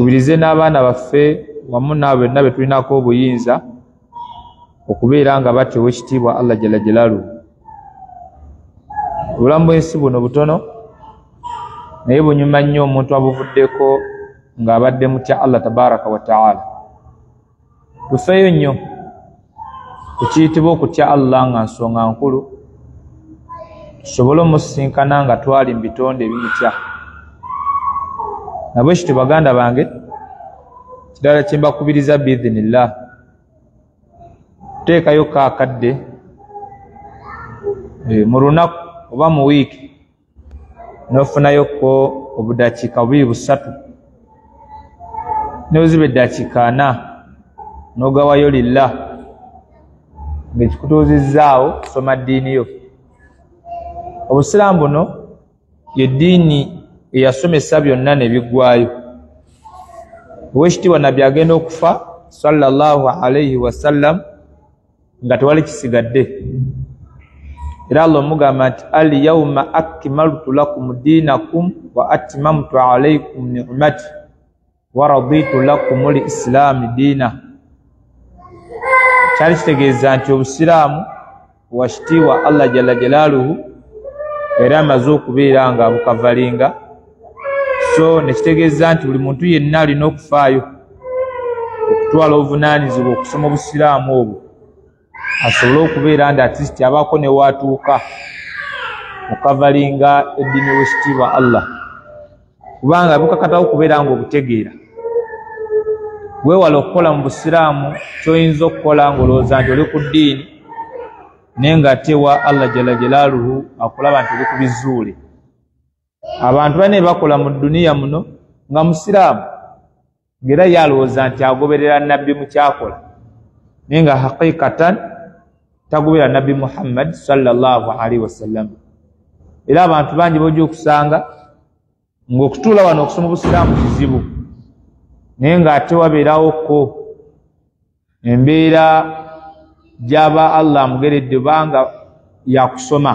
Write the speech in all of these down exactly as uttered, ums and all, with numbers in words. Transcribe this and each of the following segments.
tukubirize n'abaana baffe wamu nabe nabe tulinako obuyinza okubeera nga batya ow'ekitiibwa Allah jalla jalaaluhu. Obulamu bw'ensi buno butono naye bunyuma nnyo omuntu abuvuddeko ng'abadde mutya Allah tabaraka wa ta'ala. Tufeeyo nnyo ku kiyitibwa okutya Allah nga nsonga nkulu, tusobole omusisinkana nga twali mu bitonde ebimutya. Nabwe kityo baganda bange, kirala kye mbakubiriza biidhinillah, teekayo kaakadde e, mu lunaku oba mu wiiki n'ofunayoko obudakiika bubiri busatu n'oziba eddakiika ana n'ogawayo lillah ng'ekikutuuzizzaawo kusoma ddiini yo. Obusiraamu buno ye ddiini eyasomesa byonna ne biggwaayo. Ow'ekitiibwa Nabbi agenda okufa sallallahu alayhi wasallam nga tewali kisigadde, era Allah omugamba nti al yawma akmaltu lakum diinakum wa atmamtu alaykum ni'mati wa raditu lakum al islaam diina. Kyali kitegeeza nti obusiraamu bwakitiibwa Allah jalla jalaaluhu era amaze okubeera nga bukavalinga. So nekitegeeza nti buli muntu yenna alina okufaayo okutwala obuvunaanyizibwa okusoma obusiraamu obwo, asobole okubeera nti atisiti abaako ne waatuuka okavalinga eddiini y'ekitiibwa Allah, kubanga bukakatawo okubeera nga obutegeera. Weewala okukola mu busiraamu ky'oyinza okukola ng'olowooza nti oli ku ddiini naye ng'ate wa Allah jalla jalaaluhu akulaba nti oli ku bizuule. Abantu bane bakola mu duniya muno nga musiraamu ng'era yalowooza nti agoberera Nabbi mu kyakola, naye nga haqiqatan tagoberera Nabbi Muhammad sallallahu alaihi wasallam. Era abantu bangi bojja okusanga ng'okutuula wano okusoma obusiraamu kizibu, naye ng'ate wabeerawoko embeera gy'aba Allah amugeredde banga yakusoma.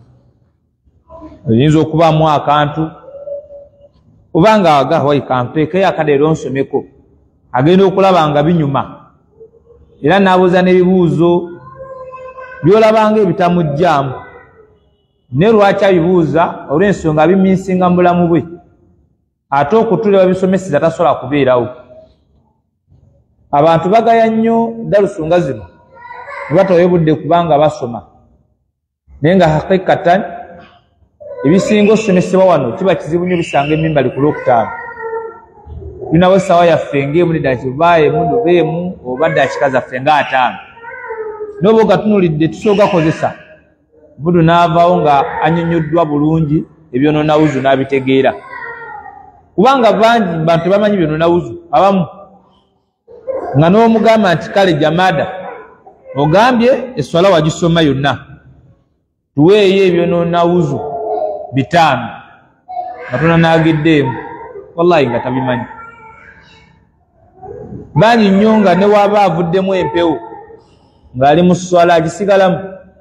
Oyinza okubaamu akantu obanga agawayi kampeekeyo akadeero nsomeko, agenda okulaba nga binyuma, era n'abuuza n'ebibuuzo by'olabanga ebitamujjaamu, ne lwaki abibuuza olw'ensonga biminsinga mu bulamu bwe, ate okutuula babisomeseza tasobola kubeerawo. Abantu bagaya nnyo dalusunga zino ne batawayo budde kubanga basoma, naye nga haqiqatan ebisinga osomesebwa wano kiba kizibu nnyo bisanga emimbali ku lwokutaano. Tulinawo essaawa yaffe ng'emu neddakiika emu beemu oba ddakiika zaffe ng'ataano, n'oba ogatunuulidde tusobola gakozesa budu n'avaawo nga annyonnyoddwa bulungi ebyonoonawuzu n'abitegeera, kubanga bangi bantu tebamanyi byonoonawuzu. Abamu nga n'omugamba nti kale jamaada ogambye esswala wagisoma yonna, tuweeyo ebyonoonawuzu bitaano, Katonda n'agiddeemu, wallahi nga tabimanyi. Bangi nnyo nga ne waaba avuddemu empewo ng'ali mu sswala agisigalamu.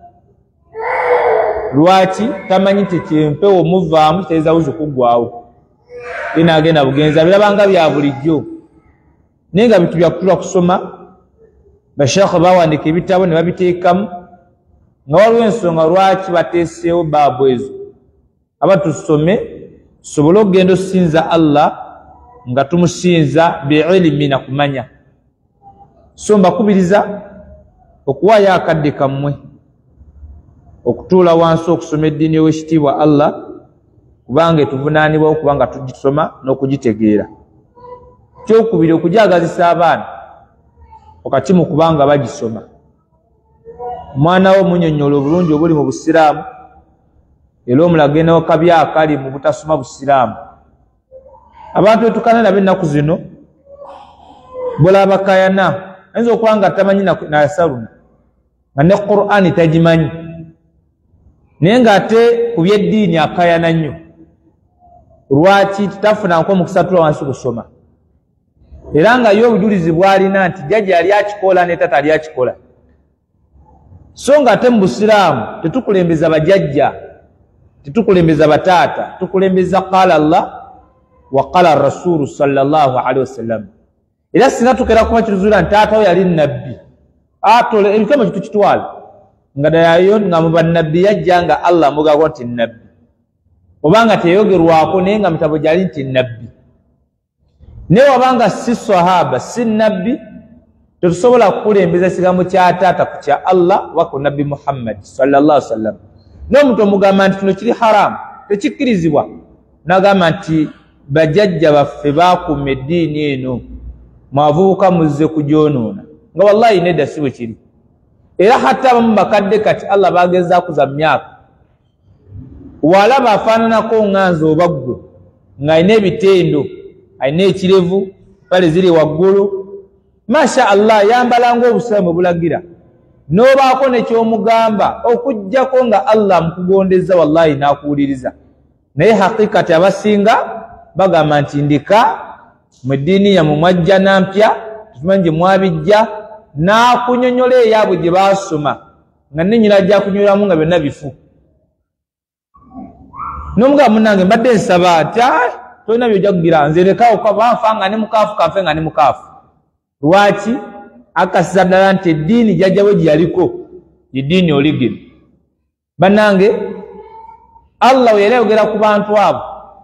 Lwaki? Tamanyi nti kyempewo muvaamu kitegeeza wuzu kuggwawo, ye n'agenda bugenzi abirabanga bya bulijjo, naye nga bintu byakutulwa kusoma. Basheekhe bawandiika ebitabo ne babiteekamu nga waliwo ensonga lwaki bateeseewo baabu ezo. Aba tusome tusobole okugenda okusinza Allah nga tumusinza biilimi na kumanya. So mbakubiriza okuwaayo akadde kammwe okutuula wansi okusoma eddiini y'owekitiibwa Allah, kubanga etuvunaanibwa okuba nga tugisoma n'okugitegeera. Kyokubiri okujaagazisa abaana wakati mu kubanga bagisoma. Omwana wo munnyonnyola obulungi obuli mu busiraamu, era omulagenda akabi akali mu butasoma busiraamu. Abantu betukana nabo ennaku zino bolabakayana, ayinza okuba nga tamanyi nasaluna nga ne Qur'ani tagimanyi, naye ng'ate ku byeddiini akayana nnyo. Lwaki? Tutafuna nko mukisa tula wansi kusoma, era nga ye obujulizi bw'alina nti jjajja yali akikola ne tata yali akikola. So ng'ate mu busiraamu tetukulembeza bajjajja, tetukulembeza bataata, tukulembeza qaala Allah waqala rasulu sallallahu alaihi wasallam. Ila singa tukera kuma kiruzula ntata yali nabbi atole ebikama kitu kitwala ngada yayo ngamuba nabbi yajjanga Allah mugago nti nabbi obanga teyogerwako naye nga mutabo gyali nti nabbi ne wabanga si sahaba si nabbi tetusobola kukulembeza ekigambo kya taata ku kya Allah wa ku nabbi Muhammad sallallahu alaihi wasallam. N'omuntu omugamba nti kino kiri haramu tekikkirizibwa n'agamba nti bajjajja baffe baakuma eddiini eno mwavubuka muzze kugyonoona nga wallahi nedda si bwe kiri. Era hatta abamu bakadde kati Allah bagezaako za myaka walaba afaananako nganza oba ggwe ng'alina ebitendo alina ekirevu pale ziri waggulu masha Allah yambala ng'obusiraamu bulagira n'obaako nekyomugamba okuggyako nga Allah mukugondeza wallahi n'akuwuliriza. Naye hakikati abasinga bagamba nti ndika mu ddiini yammwe mwajja nampya tumanyi gye mwabijja n'akunyonyola eyaabwe gye baasoma nga nennyina ajja kunyolamu nga byonna bifu. N'omugamba munnange mbadde nsaba ati tolina byojja kugira nze lekawo banfa nga ne mukaafu kafe nga ne mukaafu. Lwaki? Akasiza ddala nti eddiini jjajjabwe gye yaliko eddiini oligino. Bannange Allah we yali ayogera ku bantu abo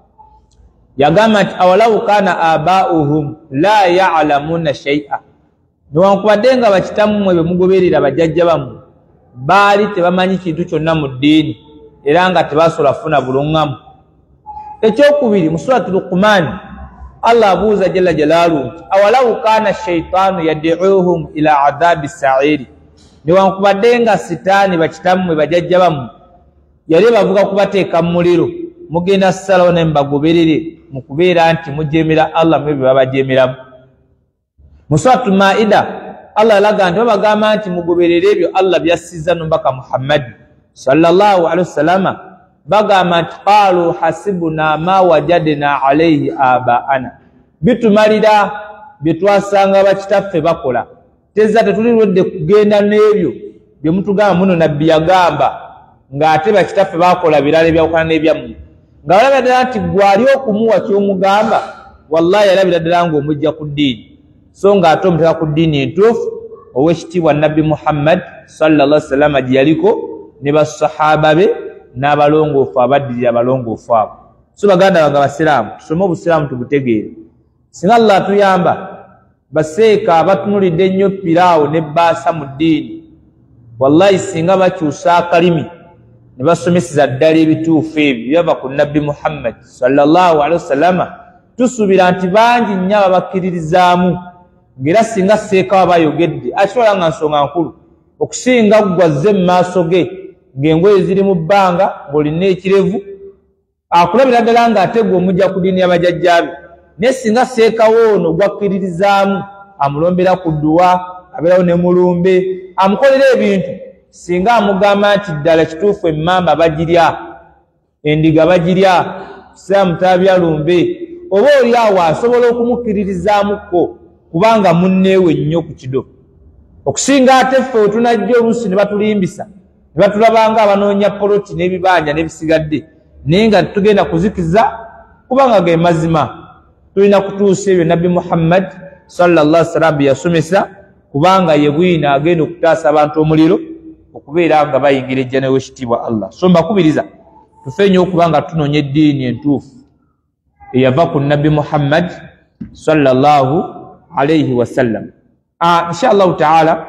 yagamba nti awalaw kana abauhum la ya'lamuna shay'a, newankubadde nga bakitammwe be mugoberera bajjajja bammwe baali tebamanyi kintu kyonna mu ddiini era nga tebasobola kufuna buluŋŋamu. Ekyokubiri mu surati Luqman Allah abuuza jalla jalaaluhu nti awalaw kana shaytaanu yad'uuhum ila adhabi sa'iri, newankubadde nga sitaani bakitammwe bajjajja bammwe yali bavuga kubateeka mu muliro mugenda ssalawo naye mubagoberere mu kubeera nti mujeemera Allah mu bye babajeemeramu. Mu suratu Maida Allah alaga nti babagamba nti mugoberere ebyo Allah byassizza n'omubaka Muhammad sallallahu alaihi wasallama bagamba nti qaalu hasibuna ma wajadna alayhi abaana, bitumalira bye twasanga bakitaffe bakola tezza tetulirwedde kugenda n'ebyo bye mutugamba muno nabbi yagamba ng'ate bakitaffe bakola birala ebyawukana n'ebyammwe. Nga balabira ddala nti gwali okumuwa ky'omugamba wallahi yalabira ddala ng'omujja ku ddiini, so ng'ate omuteka ku ddiini entuufu ow'ekitiibwa nabbi Muhammad sallallahu alaihi wasallam gye yaliko ne basahaba be n'abalongoofu abaddirira abalongoofu abo. So baganda bange abasiraamu tusome obusiraamu tubutegeere. Singa Allah atuyamba baseeka abatunulidde ennyo piraawo ne bbaasa mu ddiini wallahi singa bakyusa akalimi ne basomeseza ddala ebituufu ebyo byava ku nabbi Muhammad sallallahu alaihi wasallama tusuubira nti bangi nnyo ababakkiririzaamu ng'era singa seeka wa bayogedde akisobola nga nsonga nkulu okusinga ggwazze mu maaso ge ng'engoye ziri mu bbanga ng'olina ekirevu akulabira ddala ng'ategwa omujja ku ddiini y'abajjajjaabe. Naye singa seekawo ono gwakkiririzaamu amulombera ku dduwa abeerawo ne mulumbe amukolera ebintu singa amugamba nti ddala kituufu emmamba bagirya endiga bagirya saamu tabyalumbe oba oli awo asobola okumukkiririzaamuko kubanga munneewe nnyo ku kido okusinga ate ffe wetunajja oluusi ne batulimbisa ne batulabanga abanoonya poloti n'ebibanja n'ebisigadde naye nga tugenda kuzikiza kubanga ge mazima. Tulina kutuusa ebyo nabbi Muhammad sallallahu alaihi wasallam bye yasomesa kubanga ye bwina agenda okutaasa abantu omuliro okubeera nga bayingira ejjana w'ekitiibwa Allah. So mbakubiriza tufe nnyo okubanga tunoonya eddiini entuufu eyava ku nabbi Muhammad sallallahu alaihi wasallam. Uh, inshallah taala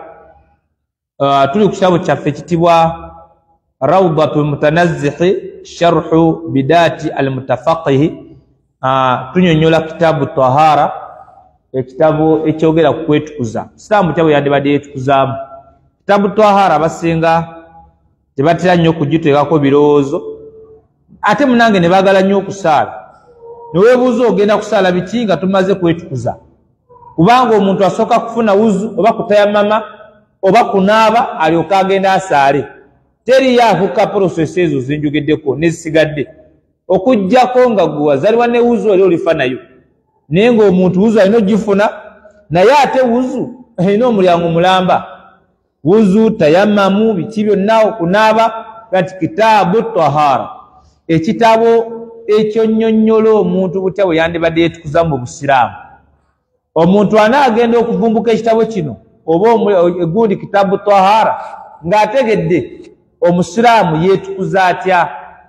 uh, tuli ku kitabo kyaffe ekitibwa Rawdatul Mutanazzihi sharhu bidati al-mutafaqih. Uh, tunyonyola kitabu tahara ekitabo ekyogera ku kwetukuza. Islam kyabo yandibadde yetukuzaamu. Kitabu tahara basinga tebatera nnyo kugiteekako birowoozo ate munange ne baagala nnyo okusaala. Neweebuuza ogenda kusaala biki nga tumaze kwetukuza? Kubanga omuntu asooka kufuna wuzu oba kutayamama oba kunaaba alyoka agenda asaale. Teriyo afuka process ezo zinjogeddeko nezisigadde okuggyako nga gwe wazalibwa ne wuzu oli olifa nayo naye ng'omuntu wuzu alina ogifuna naye ate wuzu erina omulyango mulamba. Wuzu tayammamu biki byonna okunaaba kati kitaabu tahara ekitabo ekyo nnyonnyola omuntu butya bwe yandibadde yeetukuza mu busiraamu. Omuntu anaagenda okuvumbuka ekitabo kino oba egundi kitabu tahara ng'ategedde omusiraamu yeetukuza atya.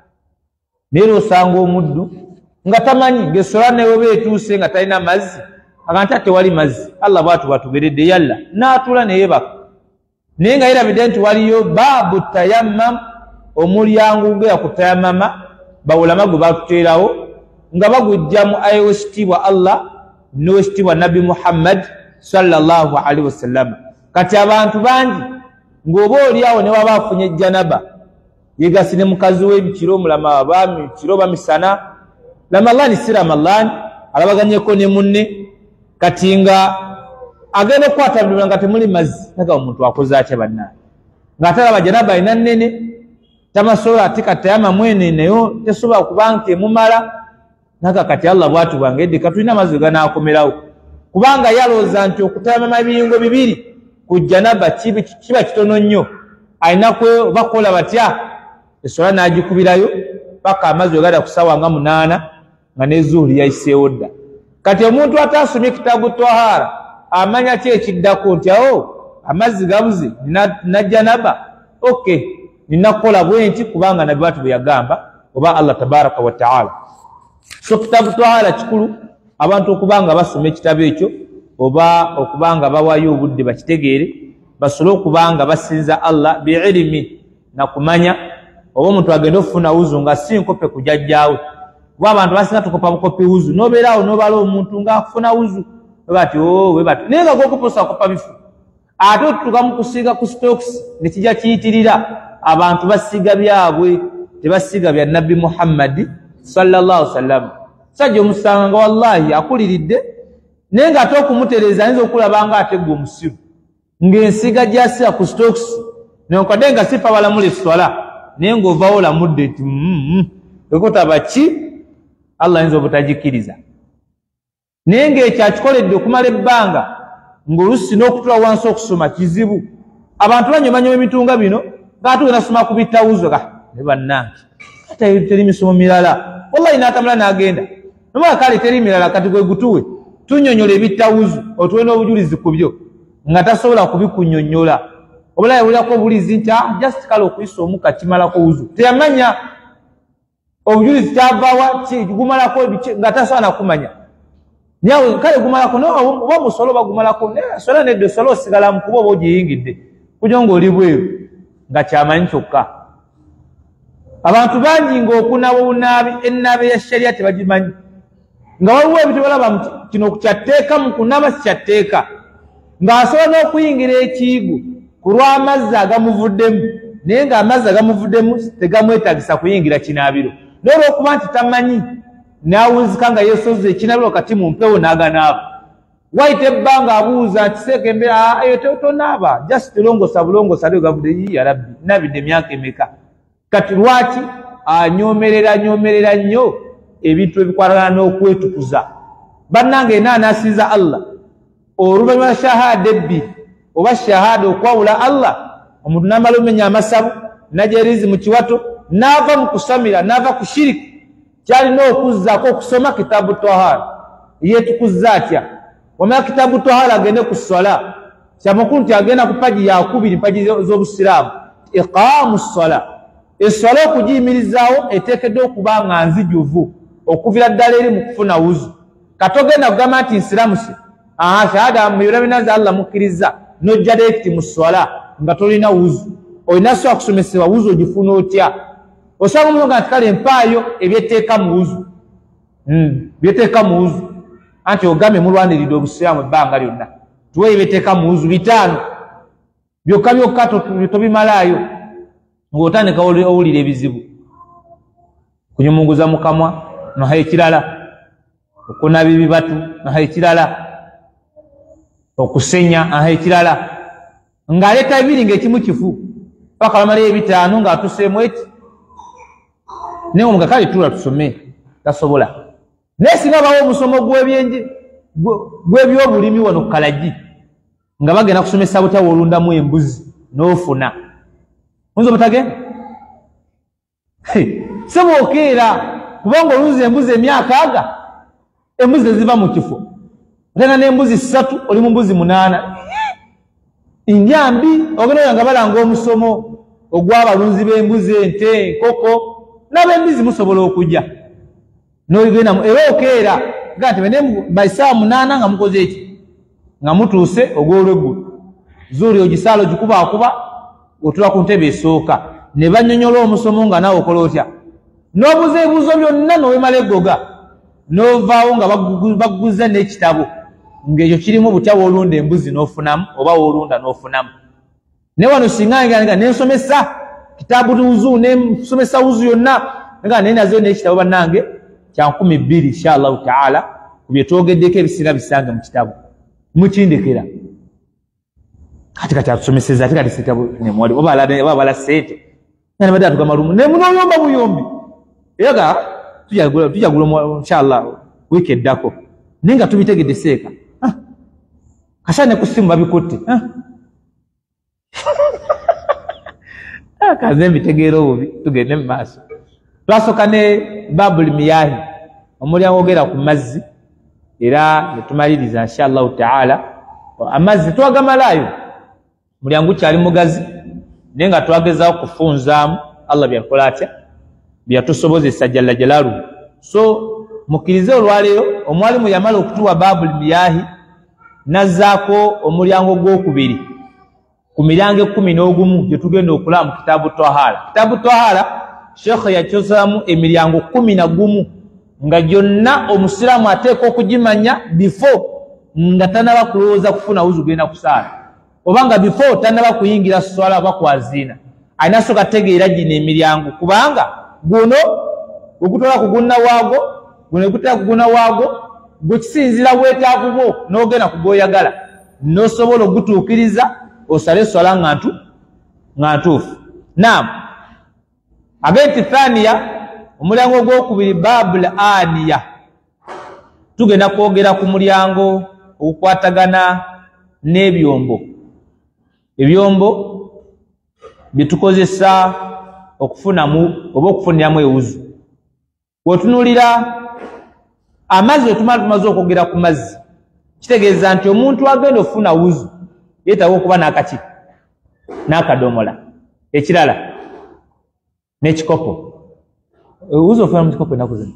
Naye osanga omuddu nga tamanyi ng'essola newe beetuuse nga talina mazzi aganta tewali mazzi. Allah bwatu bwatugeredde yalla n'atuula ne yeebaka. Naye nga yerabidde nti waliyo baabu tayammam, omulyango gwe yakutayammama bawulama gwe batuteerawo nga bagujja mu aya w'ekitiibwa Allah n'owekitiibwa Nabbi Muhammad sallallahu alaihi wasallam. Kati abantu bangi ng'oba oliawo ne waba afunye janaba yegasi ne mukazi we bikiro mulama abaami kiro bamisana lamalani si ramalani alabaganyeko ne munne kati nga agenda okukwata bidula nga temuli mazzi naga omuntu akoze atya bannaye ng'atalaba janaba ina nnene tamasobola ate katayama mwene nayo tesobola okuba nti emumala naga kati Allah bwatu bwangedde katulina amazzi ganaakomerawo kubanga yalowooza nti okutayama ebiyingo bibiri ku janaba kiba kitono nnyo alina bakola batya essola n'agikubirayo paka amazzi ogada kusawa nga munaana nga n'ezuhuli yayiseewo dda. Kati omuntu ataasomye kitabu tahara amanya ki ekiddako nti awo amazzi gabuze nina janaba okay nina kukola bwenti kubanga nabbi bwatu bwe yagamba oba Allah tabaraka wa taala. So kitabu tahara kikulu abantu okubanga basoma ekitabo ekyo oba okubanga bawayo obudde bakitegeere basobole okubanga basinza Allah biilimi na kumanya. Oba omuntu agenda okufuna wuzu nga si nkope kujajjaawe kuba abantu basinga tukopa bukopi wuzu nobeeraawo nobala omuntu ngaakufuna wuzu webati o webati naye nga gokuposa kopa bifu ate otutuka mu kusiiga ku stokisi nekijja kiyitirira abantu basiiga byabwe tebasiiga bya Nabbi Muhammadi sallallahu alaihi wasallam. Sajja omusanga nga wallahi akuliridde naye nga ate okumutereeza ayinza okulabanga ate gwe omusiru ng'ensiga gyasiira ku stokisi nenkadde nga sifa balamula esswala naye ng'ovaawo olamudde ti ekotaba ki Allah ayinza obutagikiriza. Naye ng'ekyo akikoledde okumala ebbanga ng'oluusi n'okutula wansi okusoma kizibu. Abantu banyomanyoma emitunga bino ng'ate nasoma ku bitawuzo ga ne bannange ate teri misomo mirala wallahi n'atamula n'agenda nomala kale teri mirala kati gwe gutuwe tunyonyola ebitawuzo otuwe n'obujulizi ku byo nga tasobola kubikunyonyola obulaye bulako obulizi nti ah just kale okuyisa omuka kimalako wuzu teyamanya obujulizi kyavaawa gumalako nga tasobola nakumanya nyawe kale gumalako oba musolo bagumalako sola nedde sola osigala mukuba oba ogiyingidde kujo ng'oli bweru nga kyamanyi kyokka. Abantu bangi ng'okunaba obunaabi ennaabe ya sharia tebagimanyi nga waliwo ebintu balaba kino kyatteeka mu kunaba si kyatteeka ng'asobola n'okuyingira ekiyigo ku lw'amazzi agamuvuddemu naye ng'amazzi agamuvuddemu tegamwetagisa kuyingira kinaabiro naye olw'okuba nti tamanyi n'awunzika nga yeesoza ekinabiro kati mu mpewo n'aganaaba wayita ebbanga abuuza kiseeka embeera eyo tonaaba just longosa bulongosa lyo gavudde yi ya rabbi nabidde emyaka emeka kati lwaki anyomerera nyomerera nnyo ebintu ebikwatagana n'okwetukuza bannange enaanaasiza Allah oluvannyuma lwa shahada ebbiri oba shahada okwawula Allah omuntu n'amala omenya amasabu najerizi mu kiwato n'ava mu kusamira n'ava ku shiriki kyalina okuzzaako okusoma kitabu tahara yeetukuza atya wamala kitabu tahara agende ku swala kyamakulu nti agenda ku paji yakubiri paji z'obusiraamu iqaamu swala esswala okugiyimirizaawo eteekeddwa okuba nga nzijuvu okuvira ddala eri mu kufuna wuzu katogenda kugamba nti nsiramusi aha shahada mubirabinaza Allah mukkiriza nojja direkiti mu swala nga tolina wuzu olina sobola kusomesebwa wuzu ogifuna otya osanga omuntu nti kale empaayo ebyetteeka mu wuzu byeteeka mu wuzu anti ogambe mulwaniridde obusiraamu ebbanga lyonna tuweyo byeteeka mu wuzu bitaano byokka byokka tobimalaayo ng'otandika owulira ebizibu kunyumunguza mu kamwa noha ekirala okunaba ebibatu noha ekirala okusenya aha ekirala ng'aleeta ebiri ng'ekimu kifu paka bamalayo ebitaano ng'atuseemu eki naye omuga kale tuula tusome tasobola naye singa bawo omusomo gw'ebyenje gw'ebyobulimi wano ku Kalagi nga bagenda kusomesa butya wolundamu embuzi n'ofuna oyinza obutagenda sebwokeera kubanga oluzi embuzi emyaka aga embuzi ziva mu kifo tena n'embuzi ssatu oli mu mbuzi munaana injambi ogenda nga balanga omusomo ogw'abalunzi b'embuzi ente enkoko n'ab'embuzi musobola okujja n'oligenda era okeera nga nti bene baisaawa munaana nga mukoze eki nga mutuuse ogw'olweggulu zuuli ogisaala ogikubaakuba otula ku ntebe esooka ne bannyonnyola omusomo nga naawe okola otya n'obuuza ebibuuzo byonna n'owemala eggoga n'ovaawo nga baguza n'ekitabo ng'ekyo kirimu butya woolunda embuzi n'ofunamu oba woolunda n'ofunamu ne wano singa nga nensomesa kitaabu wuzu nensomesa wuzu yonna nga nenazeyo n'ekitabo bannange kya nkumi bbiri inshallahu taala ku bye twogeddeko ebisinga bisange mu kitabu mukindekera kati kati atusomeseza ate kati sekitabu nemwali oba bala sente nga nebadde atugamba lumu ne munoyomba buyombi era ga tujagula tujagula inshallah wiiki eddako naye nga tubitegedde seeka kasa ne ku ssimu babikutte kaze mbitegeera obubi tugende mu maaso twasooka ne babuli miyahi omulyango ogera ku mazzi era netumaliriza inshallahu taala amazzi twagamalayo mulyango kyali mugazi naye nga twagezaawo kufunzaamu allah byakola atya byatusobozesa jalla jalalu so mukkirize olwaleero omwalimu yamala okutuwa babuli miyahi nazzaako omulyango gw'okubiri ku miryango ekkumi n'ogumu gye tugenda okulaba mu kitaabu twahara kitaabu twahara shekhe yakyosaamu emiryango kumi na gumu nga gyonna omusiraamu ateeka okugimanya bifo nga tanaba kulowooza kufuna wuzu genda kusaala obanga bifo tanaba kuyingira swala oba kwaziina alina soka tegeera gino emiryango kubanga guno ogutwala kugunna waago guno ogutwala kugunna waago gwekisinzira bwetaavu bwo n'ogenda kugoyagala n'osobola ogutuukiriza osale swala ngantu ngantuufu naam agenti thaniya omulyango gw'okubiri babul aniya tugenda kwogera ku mulyango ogukwatagana n'ebyombo ebyombo byetukozesa okufunamu oba okufuniramu ewuzu bw'otunuulira amazzi wetumala tumaze okwogera ku mazzi kitegeeza nti omuntu agenda okufuna wuzu yeetaaga okuba n'akaki n'akadomola ekirala n'ekikopo wuzu ofuna mu kikopo ennaku zino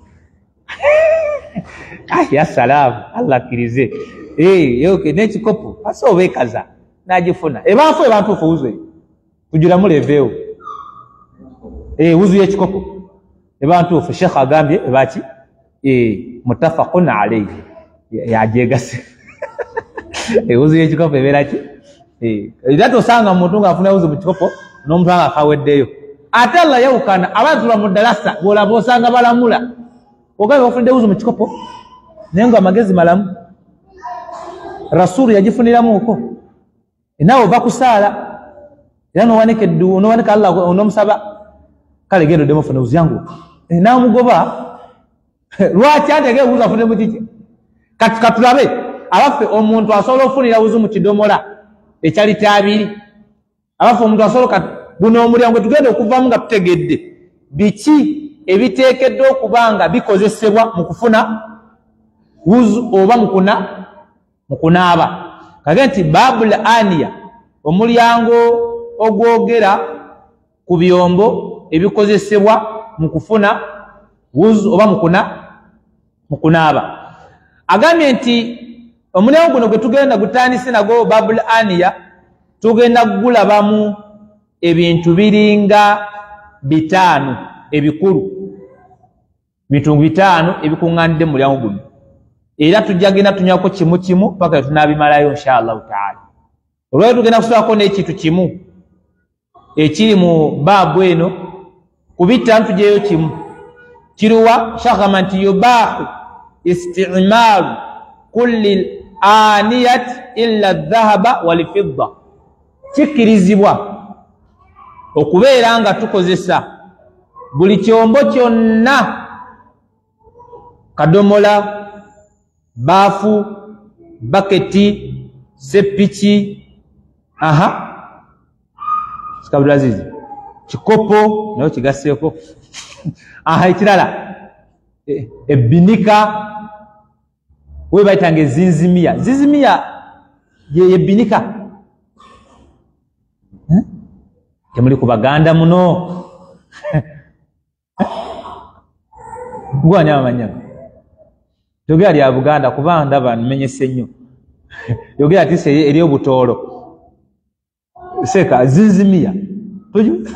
ya salaamu allah akkirize yoke n'ekikopo ase oba ekaza n'agifuna ebanfu ebantuufu wuzu eyo tugiramu leveewo wuzu y'ekikopo ebantuufu shekhe agambye ebaki mutafaqun alayhi yajegase ewuzu y'ekikopo ebeera ki era tosanga muntu ng'afuna ewuzu mu kikopo n'omuntu anga akaweddeyo ate allah yawukana abantu mu ddalasa bw'olaba osanga balamula ogambe bafunidde ewuzu mu kikopo naye nga amagezi malamu rasulu yagifuniramuuko naawe ova kusaala era n'owanika eddu n'owanika allah n'omusaba kale genda oddemu ofuna ewuzu yangu n'amugoba lwaki atege ewuzu afunire mu kiki kati katulabe abaffe omuntu asobola ofunira wuzu mu kidomola ekyali taabiri abaffe omuntu asobola guno omulyango tugenda okuvaamu nga tutegedde biki ebiteekeddwa okuba nga bikozesebwa mu kufuna wuzu oba mukuna mukunaaba kage nti babul aniya omulyango ogwogera ku byombo ebikozesebwa mu kufuna wuzu oba mukuna mukunaaba agambye nti omulyango guno gwe tugenda gutandise nagwo babul aniya tugenda gulabamu ebintu biringa bitaano ebikulu bintu bitaano ebikuŋŋaanidde mu mulyango guno era tujja genda tunywako kimu kimu paka tunaabimalayo inshallahu taala olwali tugenda kusobolako n'ekintu kimu ekiri mu baabu eno ku bitaano tujjeyo kimu kiruwa shakama nti yubahu istimaalu kulli aniyat illa dhahaba walfidda kikkirizibwa okubeera nga tukozesa buli kyombo kyonna kadomola baafu baketi sepiki aha sikabulazizi kikopo nayo kigaseeko aha ekirala ebbinika we bayitanga zinzimiya. Zinzimiya ye ebbinika temuli ku Baganda muno gwani amanya yogera lya Buganda kuba ndaba nmenyese nnyo yogera ati se eri obutoolo seka zinzimiya toju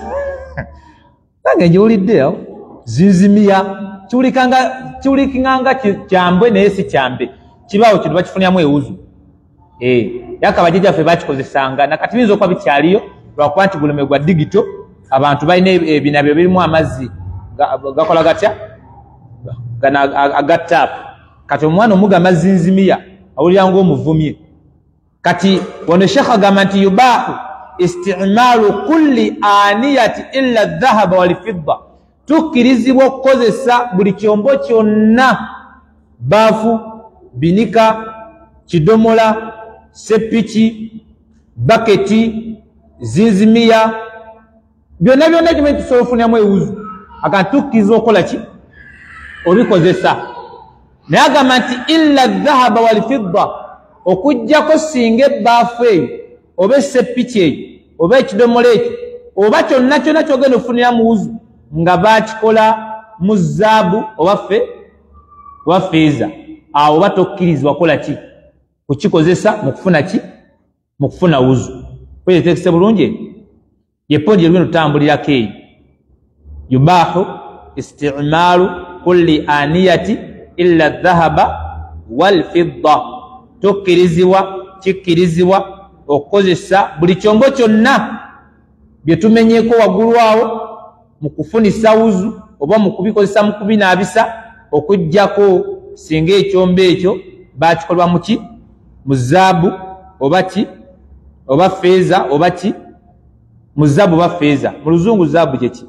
nange njiwuliddeyo zinzimiya kiwulikanga kiwulikinganga kyambwe naye si kyambe kibaawo kintu bakifunyamu ewuzu eh yakaba jjaffe bakikozesanga nakati binza okuba bikyaliyo lwakuba nti buleme gwa digito abantu balina ebinabyo birimu amazzi gakola gatya gana agattaapu kati omwana omugamba zinzimiya awulira ng'omuvumye kati wano shekha agamba nti yubahu istimalu kulli aniyati illa dhahaba walfidda tukkirizibwa okukozesa buli kyombo kyonna baafu binika kidomola sepiki baketi zinzimiya byonna byonna gye tusobola ofunyamu ewuzu akanti tukkiriza okukola ki obikozesa naye agamba nti illa dhahaba walfidda okuggyako singa ebbaafu eyo oba esepiki eyo oba ekidomola ekyo oba kyonna kyonna kyogenda ofuniramu wuzu nga bakikola mu zaabu oba ffe oba feeza awo oba tokkirizibwa kola ki kukikozesa mu kufuna ki mu kufuna wuzu kweyetekese bulungi yepondi yerugendo tutambulirako eyo yubahu istimalu kulli aniyati illa dhahaba walfidda tokkirizibwa kikkirizibwa okukozesa buli kyombo kyonna bye tumenyeeko waggulu awo mu kufunisa wuzu oba mu kubikozesa mu kubinaabisa okuggyako singa ekyombo ekyo bakikolwa mu ki mu zaabu oba ki oba feeza oba ki mu zaabu oba feeza mu luzungu zaabu kyeki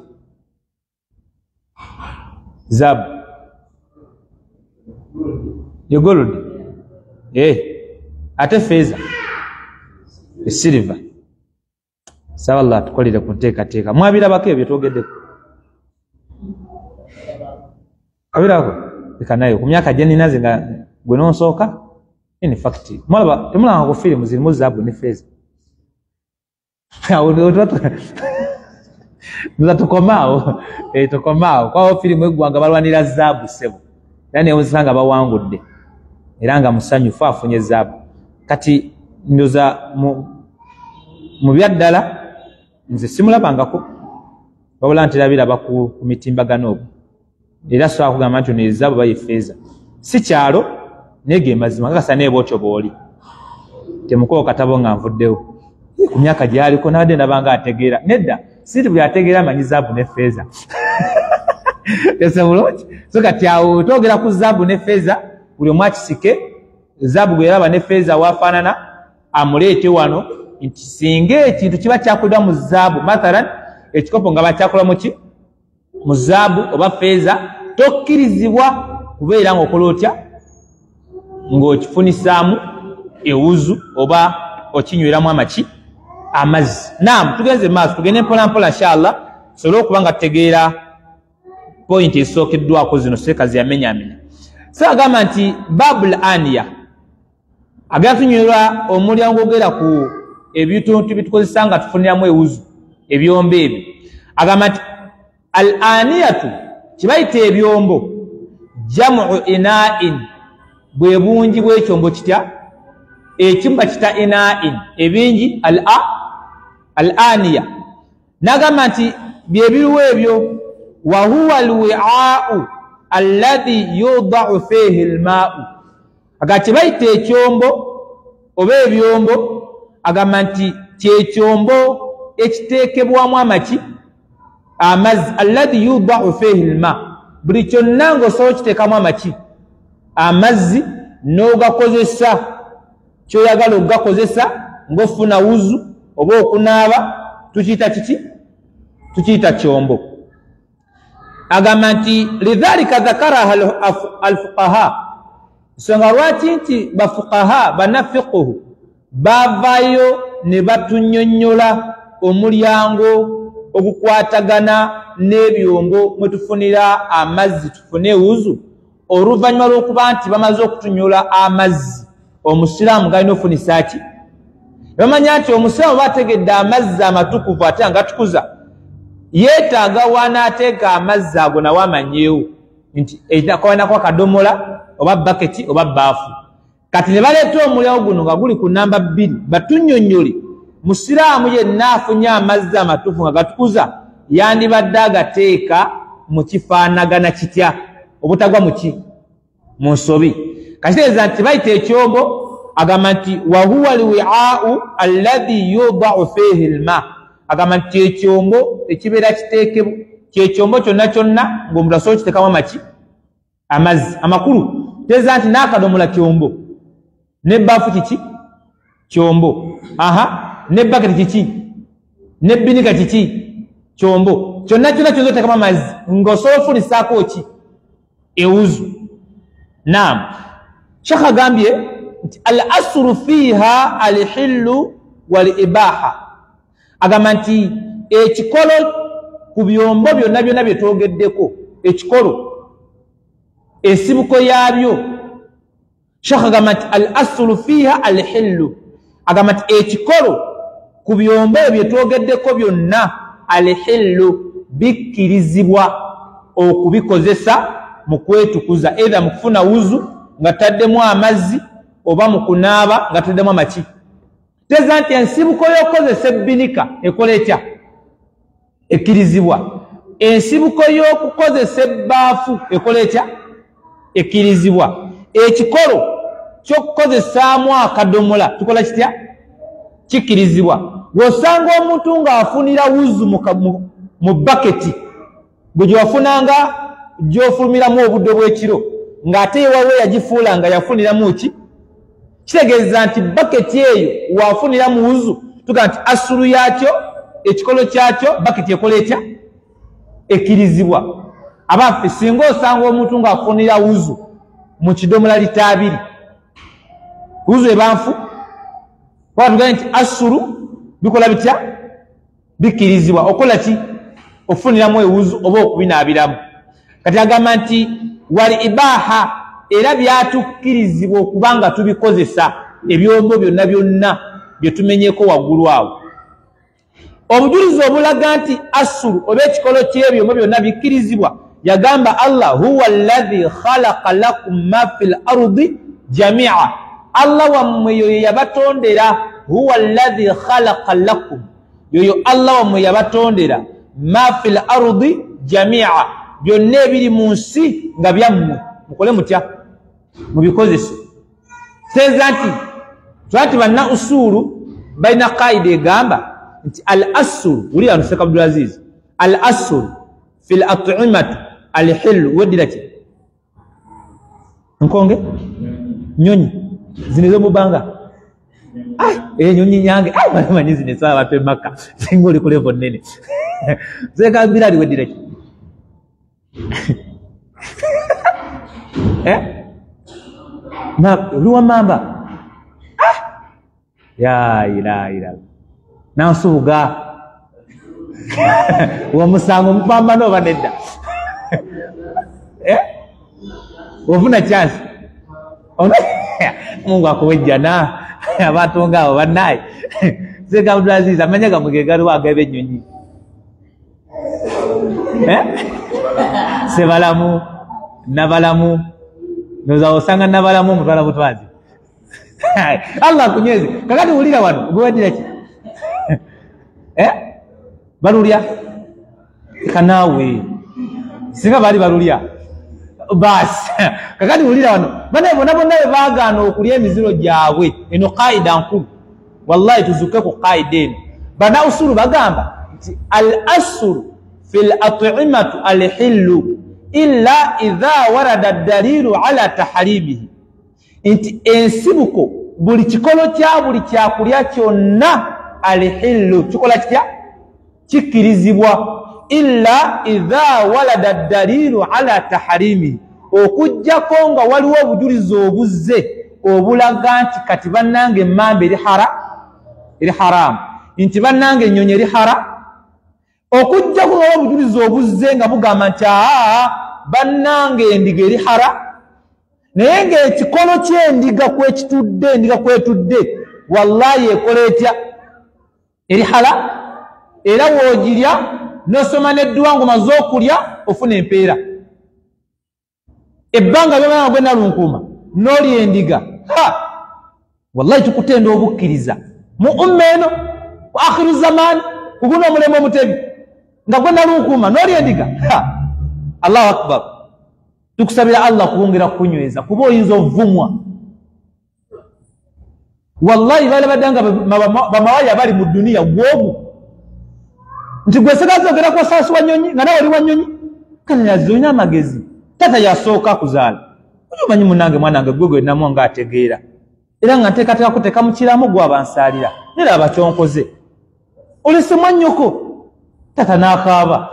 zaabu ye gold eh ate feeza esiliva saba Allah tukolere ku nteekateeka mwabirabako ebyo twogeddeko abirako leka nayo ku myaka gye ninaze nga gwe nonsooka in fact mwalaba temulanga ku firimu zirimu zaabu ne feeza nza tukomaawo tukomaawo kwawo firimu eggwanga balwanira zaabu ssebo era newozesanga bawangudde era nga musanyufu afunye zaabu kati ndoza mu byaddala nze simulabangako wabula ntirabiraba ku mitimbagano ogwo era sobola kugamba nti ono ezaabu oba yefeeza si kyalo naye ge mazima kakasa neebwotyo bw'oli temukowo katabo nga nvuddewo ku myaka gyaliko nabadde ndabanga ategeera nedda siti buli ategeera amanyi zaabu ne feeza ese bulungi so kati awo twogera ku zaabu ne feeza buli omu akisike zaabu gwe yaraba ne feeza waafaanana amuleete wano nti singa ekintu kiba kyakolebwa mu zaabu mathalan ekikopo nga bakyakola muki mu zaabu oba feeza tokkirizibwa kubeera ng'okola otya ng'okifunisaamu ewuzu oba okinyweramu amaki amazzi. Naam, tugenze maaso tugende mpola mpola inshallah tusobole okuba nga tutegeera point esookeddwako zino seeka ziyamenyaamenya. So agamba nti babul aniya agenda tunywerwa omulyango ogera ku ebintu bitukozesa nga tufuniramu ewuzu ebyombo ebyo. Agamba nti al aniyatu kibayita ebyombo jamu ina'in bwe bungi bw'ekyombo kitya ekimu bakita ina'in ebingi al a al aniya nagamba nti bye biruwa ebyo wa huwa alwi'a'u alladhi yudau fihi alma'u aga kibayita ekyombo oba ebyombo agamba nti kyekyombo ekiteekebwamu amaki amazzi alladhi yudau fihi alma buli kyonna ng'osobola okiteekamu amaki amazzi n'ogakozesa kyoyagala okugakozesa ng'ofuna wuzu oba okunaaba tukiyita kiki tukiyita kyombo. Agamba nti lidhalika dhakaraha alfuqaha nsonga lwaki nti bafuqaha banafiquhu baavaayo ne batunnyonnyola omulyango ogukwatagana n'ebyombo mwe tufunira amazzi tufune wuzu oluvannyuma lw'okuba nti bamaze okutunyola amazzi omusiraamu galina ofunisa ki bamanya nti omusiraamu bategedde amazzi amatukuvu ate angatukuza yeetaaga wanaateeka amazzi ago nawe amanyeewo nti akawanako akadomola oba baketi oba baafu kati ne baleeta omulyawo guno nga guli ku namba bbiri batunnyonnyole musiraamu yenna afunye amazzi amatukuvu nga gatukuza yandibadde agateeka mu kifaanagana kitya obutagwa muki mu nsobi kakitegeeza nti bayita ekyombo agamba nti wahuwa alwi'aau alladhi yudau fihi lma agamba nti ekyombo ekibeera kiteekebwa kyekyombo kyonna kyonna ng'omuntu asobola kiteekamu amaki amazzi amakulu tegeeza nti n'akadomola kyombo n'ebbaafu kiki kyombo aha n'ebbaketi kiki n'ebbinika kiki kyombo kyonna kyonna kyonna oteekamu amazzi ng'osobola ofunisaako ki ewuzu naam shekh agambye nti al asru fiha alhillu wal ibaha agamba nti ekikolo ku byombo byonna byonna bye twogeddeko ekikolo esibuko yaabyo shekh agamba nti al asru fiha alhillu agamba nti ekikolo ku byombo bye twogeddeko byonna alhillu bikkirizibwa okubikozesa mu kwetukuza eitha mu kufuna wuzu nga taddemu amazzi oba mu kunaaba nga taddemu amaki tegeeza nti ensibuko y'okukozesa ebbinika ekola etya ekkirizibwa ensibuko y'okukozesa ebbaafu ekola etya ekkirizibwa ekikolo ky'okukozesaamu akadomola tukola kitya kikkirizibwa bw'osanga omuntu ng'afunira wuzu mu baketi bwe gye wafunanga gy'ofulumiramu obudde bw'ekiro ng'ate ewawe yagifuula nga yafuniramu ki kitegeeza nti baketi eyo waafuniramu wuzu tuga nti asulu yaakyo ekikolo kyakyo baketi ekola etya ekkirizibwa abaffe singa osanga omuntu ng'afunira wuzu mu kidomola lita abiri wuzu ebanfu watugane nti asulu bikola bitya bikkirizibwa okola ki okufuniramu ewuzu oba okubinaabiramu kati agamba nti wali ibaha era byatukkirizibwa okuba nga tubikozesa ebyombo byonna byonna bye tumenyeko waggulu awo obujulizi obulaga nti asulu oba ekikolo ky'ebyombo byonna bikkirizibwa yagamba allah huwa alladhi khalaqa lakum ma fi l ardi jamia allah wammwe yoyo yabatondera huwa alladhi khalaqa lakum yoyo allah wammwe yabatondera ma fi l ardi jamia byonna ebiri mu nsi nga byammwe mukole mutya mubikozese tegeeza nti twati banna usulu balina kaida egamba nti al asulu wuli wano Sheikh Abdul Aziz al asulu fi l at'imatu al hillu weddira ki nkonge nyonyi zino ez'omubanga ai eh nyonyi nyange ai bamanyi zino esaba bape Makka singa oli ku level nnene zeka birali weddira ki eh na ruwa mamba ah ya ila ila na suga wa musango mpamba no banedda eh wofuna chance ona Mungu akowejjana abatonga abo bannaye Sheikh Abdul Aziz amanyaga mugegari wagabe nyonyi eh sebalamu nabalamu noza osanga nabalamu mutwala butwazi Allah kunyeze kakati ulira wano gwewadira ki eh balulya kanawe singa bali balulya bas kakati ulira wano bane bona bona bagana okulya emiziro gyabwe eno qaida nkulu wallahi tuzuke ku qaida eno bana usulu bagamba nti al asru fil at'imatu al hillu illa idha warada dalilu ala tahrimihi inti ensibuko buli kikolo kya buli kyakulya kyonna alhillu kikola kitya kikkirizibwa illa idha warada dalilu ala tahrimihi okujjako nga waliwo obujulizi obuzze obulaga nti kati bannange emmamba eri hara eri haramu nti bannange ennyonyi eri hara okujjako nga obujulizi obuzze nga bugamba nti aa bannange endiga eri hara naye ng'ekikolo ky'endiga kwekitudde endiga kwetudde wallahi ekola etya eri hala era woogirya n'osoma n'edduwa ng'omaze okulya ofuna empeera ebbanga lyomana gwe nalunkuuma n'olya endiga ha wallahi tukutenda obukkiriza mu umma eno ku akhiru zamaani kuguno omulemu omutebi nga gwe nalunkuuma n'olya endiga ha allahu akbar tukusabira allah kuwongera kukunyweza kuba oyinza ovumwa wallahi bale badanga bamawaya bali mu duniya gwogu nti gwe segazi ogera kwa saasi wa nyonyi nga nawe oli wa nyonyi kana yazolina amagezi tata yasooka kuzaala omanyi munange mwanange gwe gwe namu nga ategeera era nga nteekateeka kuteeka mu kiramu gwabansaalira nera abakyonkoze olisemwa nnyoko tata n'akaaba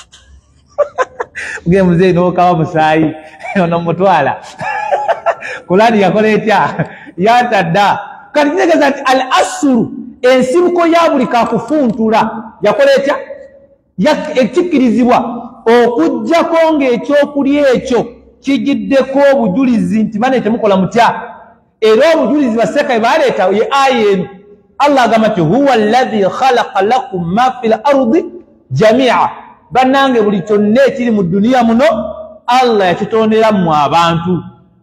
uge muzee n'okaaba musaayi ono mutwala kulani yakola etya yatadda kati ntegeeza nti al asuru ensibuko ya buli kakufuntula yakola etya ekikkirizibwa okuggyako ng'ekyokulya ekyo kigiddeko obujulizi nti bane temukola mutya era obujulizi baseka baleeta ye aya eno allah agamba nti huwa alladhi khalaqa lakum ma fi l ardi jamia bannange buli kyonna ekiri mu duniya muno allah yakitonderamu abantu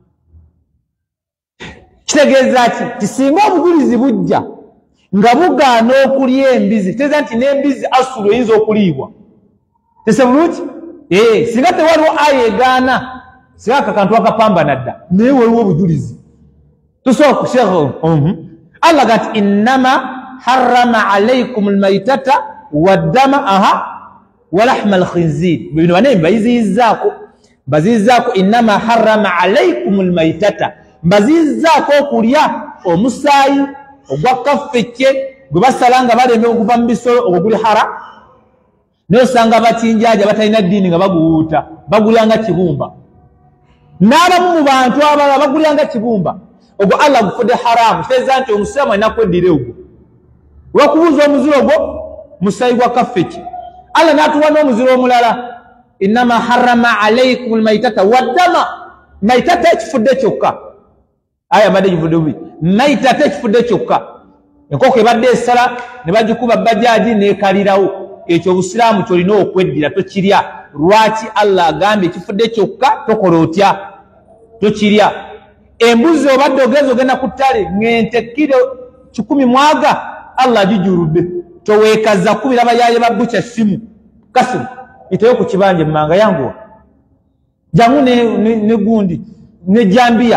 kitegeeza ki tisinga obujulizi bujja nga bugaana okulya embizi tegeeza nti n'embizi asulu eyinza okuliibwa tese bulungi ee singa tewaliwo aya egaana singa akakantu akapambana dda naye waliwo obujulizi tusobola kushekho allah gati innama harrama alaikum almaitata waddama aha walahma alkhinzir bino bane mbayiziyizaako mbaziyizaako innama harrama alaikum almaitata mbaziyizaako okulya omusaayi ogwa kaffecce gwe basala nga balembe okuva mu bisolo ogwo guli hara n'osanga bakinjaja batalina ddiini nga baguwuuta bagulyanga kibumba n'abamu mu bantu abalala bagulyanga kibumba ogwo allah gufudde haramu kitegeeza nti omusiraamu alina kweddira ogwo olw'okubuuza omuziro ogwo musaayi gwa kaffecce allah n'atuwa n'omuziro omulala innama harrama alaikum almaitata waddama maitata ekifudde kyokka aya badde givudde bubi maitata ekifudde kyokka enkoko ebadde esala ne bagikuba bajaaji neekalirawo ekyo obusiraamu kyolina okweddira tokirya lwaki allah agambye ekifudde kyokka tokola otya tokirya embuzi obadde ogeza ogenda ku ttale ng'ente kiro kikumi mwaga allah agijuludde toweekaza kubira bayaye ba bukya simu kasimu iteyo ku kibanja mmanga yanguwa jangu ne, ne, ne gundi ne jambiya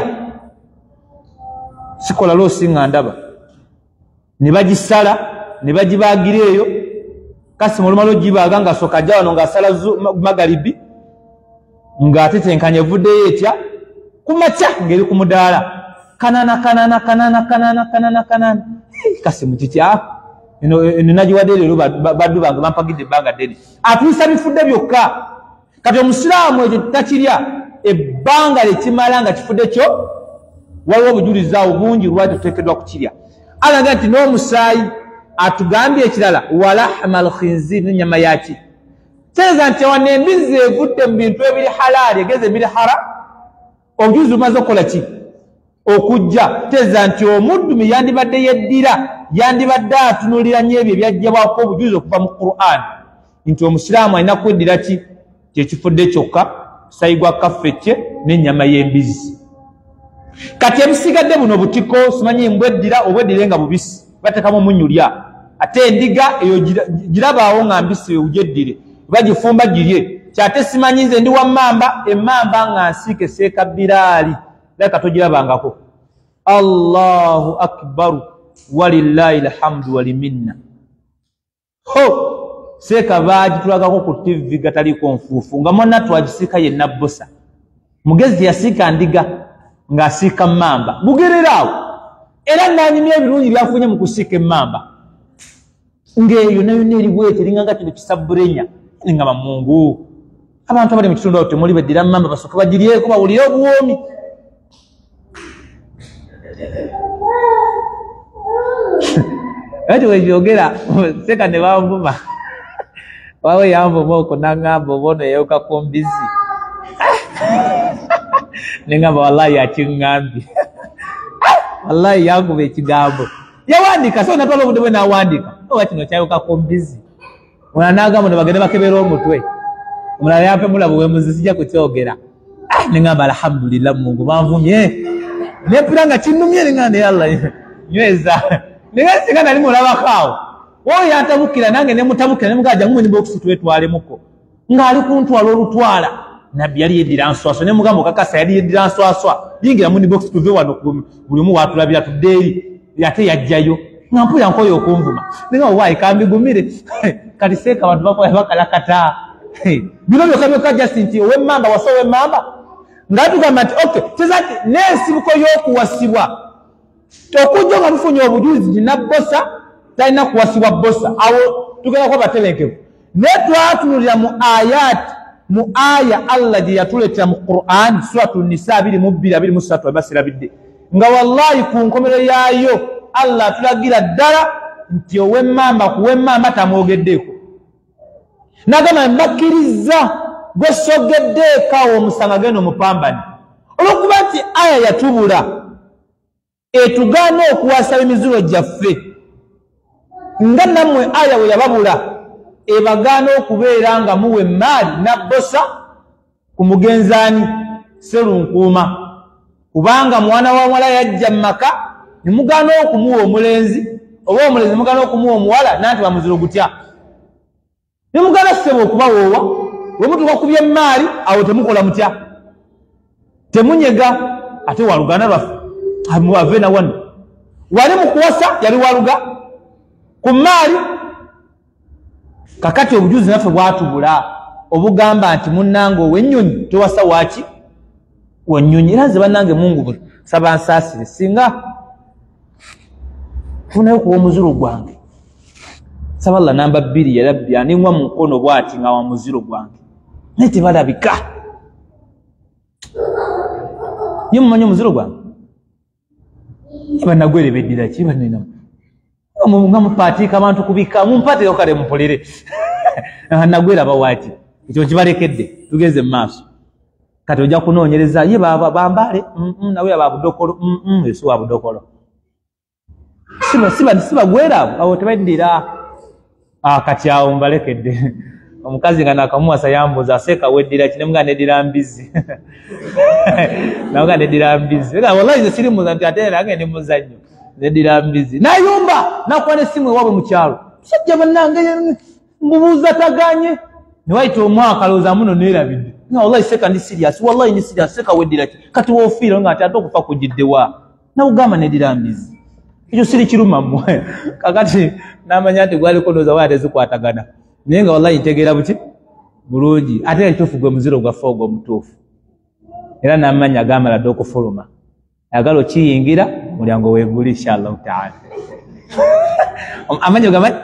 sikola loosi nga ndaba ne bagisala ne bagibaagira eyo kasimu olumala ogibaaga ng'asooka ajja wano ng'asala magalibi ng'atetenkanya evuddeyo etya kumakya ng'eri ku mudaala kanana kanana kanana kanana kanana kanana kasimu kiti ah eno nagiwadde leero baddu bange bampagidde ebbanga ddene atuusa bifudde byokka kati omusiraamu ekyo takirya ebbanga lyekimala nga kifudde kyo waliwo obujulizi awo bungi lwaki tuteekeddwa kukirya alaga nti n'omusaayi atugambye ekirala walahma alkhinzir n'ennyama yaki tegeeza nti wana embizi evudde mu bintu ebiri halaali egeze ebiri hara obujulizi bumaze okukola ki okujja tegeeza nti omuddu yandibadde yeddira yandibadde atunulira nnyo ebyo ebyajjabwako obujulizi okuva mu Qur'an nti omusiraamu alina kweddira ki kyekifudde kyokka musaayi gwa kaffecce n'ennyama y'embizi kati ebisigadde buno butiko simanyi mbweddira obweddire nga bubisi bateekamu omunyulya ate endiga eyo girabaawo nga mbisi ugyeddire bagifumba girye kyate simanyi nze ndi wa mmamba emmamba nga nsiike seeka biraali leka togirabangako allahu akbaru walillahi alhamdu waliminna ho seeka baagitulagako ku tivi gataliko nfuufu nga monna twagisiika yenna bosa mugezi yasiika ndiga ng'asiika mmamba bugereraawo era nanyumya ebirungi byafunye mu kusiika emmamba ng'eyo nayo neeri bwete eringanga kino kisabburenya ningamba mungu abantu abali mu kitundu awo temuli beddira mmamba basooke bagiryeko bawulire obuwoomi ati webyogera seka ne banvuma wawe yanvuma okwo nangamba oba ono yayokako mbizi nengamba wallahi akingambi wallahi yangu bekigambo yawandika so natwala obudde bwe nawandika oba kino kyayokako mbizi omulala n'agamba ne bagende bakebera omutwe omulala yape mulabo wemuzi sijja kukyogera nengamba alhamdulillah mungu banvumye nempira nga kinnumye nengamba yalla nyweza nengasinga nali mulabakaawo oyo yantabukira nange nemutabukira nemugaja ngumwe nibokusi twetwalemuko ng'ali kuntwala olutwala nabbi yali yeddira nswaswa nemugamba okakasa yali yeddira nswaswa yingira mu nibokusi tuve wano buli mu watulabira tudde eri ate yajjayo nga mpuya nkoyo okunvuma nenga waayi kambigumire kati seeka abantu bakola bakalakata bino byokka byokka just nti owemmamba wasa owemmamba ngaatugamba nti okay tezati n'ensibuko y'okuwasibwa okujja nga tufunye obujulizi nti nabbosa talina kuwasibwa bbosa awo tugenda kuba batebenkevu naye twatunulira mu ayati mu aya Allah gye yatuleetera mu Qur'an suratu nisa abiri mu bbiri abiri mu ssatu abasirabidde nga wallahi ku nkomero yaayo Allah tulagira ddala nti owemmamba kuwemmamba tamwogeddeeko nagamba mbakkiriza gwe sogeddeekaawo omusanga genda omupambani olwokuba nti aya yatubula etugaana okuwasa emiziro gyaffe nga nammwe aya we yababula ebagaana okubeera nga muwe maali nabbosa ku mugenzaani serunkuuma kubanga mwana wa mwala yajja mu maka ne mugaana okumuwa omulenzi oba omulenzi mugaana okumuwa omuwala nanti bamuziro gutya ne mugaana ssebo okubawoowa bwe mutuuka ku byemmaali awo temukola mutya temunyega ate waluganda lwaffe ave na wano wali mu kuwasa yali waluga ku maali kakati obujuzi naffe bwatubula obugamba nti munnange ow'ennyonyi tewasa waaki wennyonyi era nze bannange mungu saba nsaasire singa funayo kuwa omuziro gwange saba Allah namba bbiri yarabbi aninwa mu nkono bw'ati nga wa muziro gwange naye tebalabika ye mumanyi omuziro gwange banagwere beddira ki banena nga mupatiika abantu kubika mumpateeko kale mpulire nagwera bawaaki ekyo kibalekedde tugeze mu maaso kati ojja kunoonyereza ye bambale nawe aba budokolo esi wa budokolo sibagwera abo abo tebaddira kati awo mbalekedde omukazi nga nakamuwasa yambuza aseeka weddira kinemuga neddira mbizi namuga neddira mbizi wallahi nze sirimuza nti ate nange ndi muzannyo neddira mbizi nayumba nakuba nesimu ewaabwe mu kyalo musajja bannange mbubuuza tagaanye newayita omwaka lowooza muno neerabidde wallahi seeka ndi sirias wallahi ndi sirias seeka weddira ki kati woofiira nga ati ate okufa kujiddewa nawugamba neddira mbizi ekyo siri kiruma mmwe kakati namanya nti gwaliko ndowooza waya tezikwatagana naye nga wallahi ntegeera buti bulungi ate ekituufu gwe muziro gwaffe ogwo omutuufu era namanya agamala dde okufuluma ayagala okiyingira mulyango weeguli inshallahu taala amanyi ogamanyi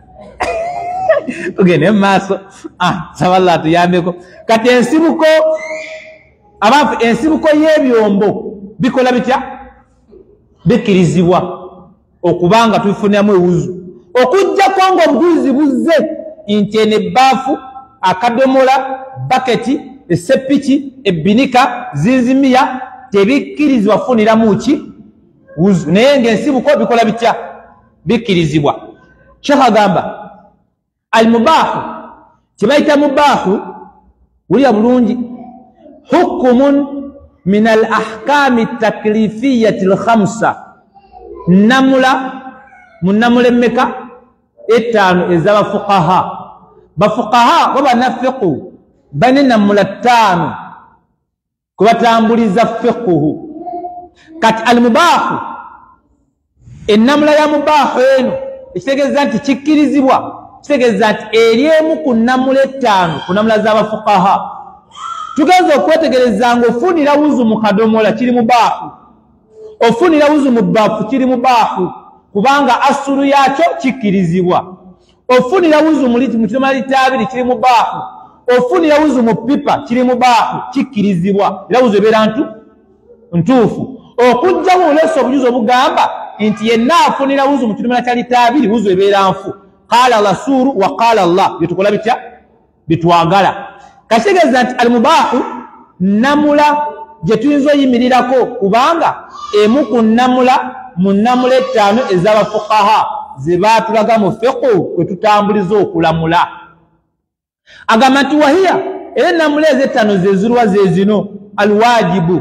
tugende mu maaso saba Allah atuyambeko kati ensibuko abafu ensibuko y'ebyombo bikola bitya bikkirizibwa okubanga tubifuniramu ewuzu okujjako nga obujulizi buzze nti eno ebbaafu akadomola baketi esepiki ebinika zinzimiya tebikkirizibwa funiramu ki wuzu naye ng'ensibuko bikola bitya bikkirizibwa Sheikh agamba almubaahu kibayita mubaahu wulya bulungi hukumun min al ahkami taklifiyati al khamsa namula munamula emmeka etaano ez'abafuqaha bafuqaha babanafiqu banenamula ttaano kubatambuliza fiquhu kati almubaahu ennamula ya mubaahu eno ekitegeeza nti kikkirizibwa kitegeeza nti eri emu ku nnamula ettaano ku nnamula z'abafuqaha tugenza okwetegereza ng'ofunira wuzu mu kadomola kiri mubaahu ofunira wuzu mu bbaafu kiri mubaahu kubanga asulu yakyo kikkirizibwa ofunira wuzu mu kidomola litaabiri kiri mubaahu ofunira wuzu mu pipa kiri mubaahu kikkirizibwa era wuzu ebeera ntu ntuufu okujjamu oleesa obujuzi obugamba nti yenna afunira wuzu mu kidomola kya litaabiri wuzu ebeera nfu qaala rasulu wa qaala Allah byetukola bitya bitwagala kakitegeeza nti almubaahu namula gye tuyinza oyimirirako kubanga emu ku nnamula mu nnamula ettaano ez'abafuqaha ze baatulaga mu fiqhu kwe tutambuliza okulamula. Agamba nti wahiya era ennamula ez'ettaano ze zirwa ze zino alwajibu.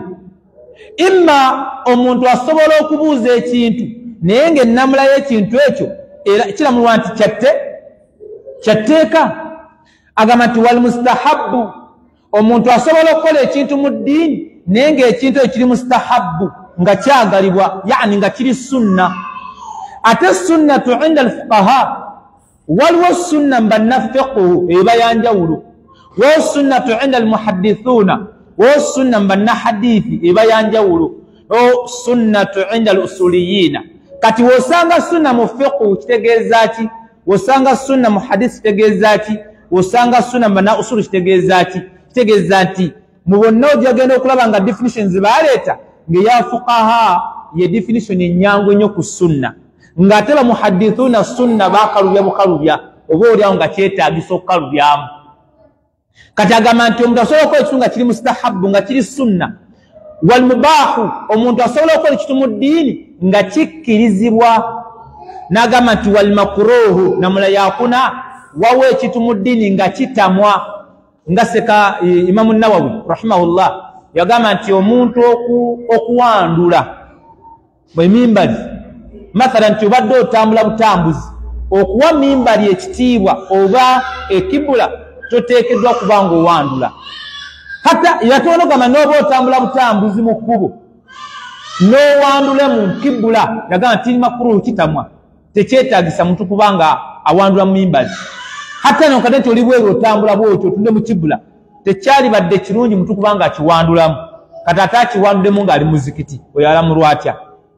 Imma omuntu asobola okubuuza ekintu naye ng'ennamula y'ekintu ekyo era kiramulwa nti kyatte kyatteeka. Agamba nti wal mustahabbu, omuntu asobola okukola ekintu mu ddiini naye ng'ekintu ekyo kiri mustahabbu nga kyagalibwa, yani nga kiri sunna. Ate sunnatu inda alfuqaha, waliwo sunna mbanna fiqhu eba yanjawulo, wa sunnatu inda almuhaddithuna, wa sunna mbanna hadithi eba yanjawulo, wa sunnatu inda alusuliyina. Kati wosanga sunna mu fiqhu kitegeeza ki? Wosanga sunna mu hadith kitegeeza ki? Wosanga sunna mbanna usulu kitegeeza ki? Kitegeeza nti mu bonna ojagenda okulaba nga definitions baleeta ng'eya fuqaha ye definition ennyangu ennyo ku sunna, ng'ate bamuhaddithuna sunna baakalubya bukalubya oba oliawo nga kyetaagisa okukalubyamu. Kati agamba nti omuntu asobola okukola ekitu nga kiri mustahabbu nga kiri sunna. Wal mubaahu, omuntu asobola okukola ekitu mu ddiini nga kikkirizibwa. N'agamba nti wal makruuhu, namula yakuna wawa ekitu mu ddiini nga kitamwa. Nga seka Imamu Nawawi rahimahullah yagamba nti omuntu okuwandula bwe mimbali, mathalan nti obadde otambula butambuzi, okuwa mimbali ekitiibwa oba ekibula toteekeddwa kuba nga owandula. Hata yatonogamba n'oba otambula butambuzi mu kkubo n'owandula mu kibula, yagamba nti makruuhu kitamwa, tekyetaagisa muntu kuba nga awandula mu mimbali. Hata nokate nti oli bweru otambula bwotyo otunde mu kibula, tekyali badde kirungi muntu kubanga akiwandulamu, kati ate akiwanduddemu ng'ali muzikiti, oyo alamulwa atya.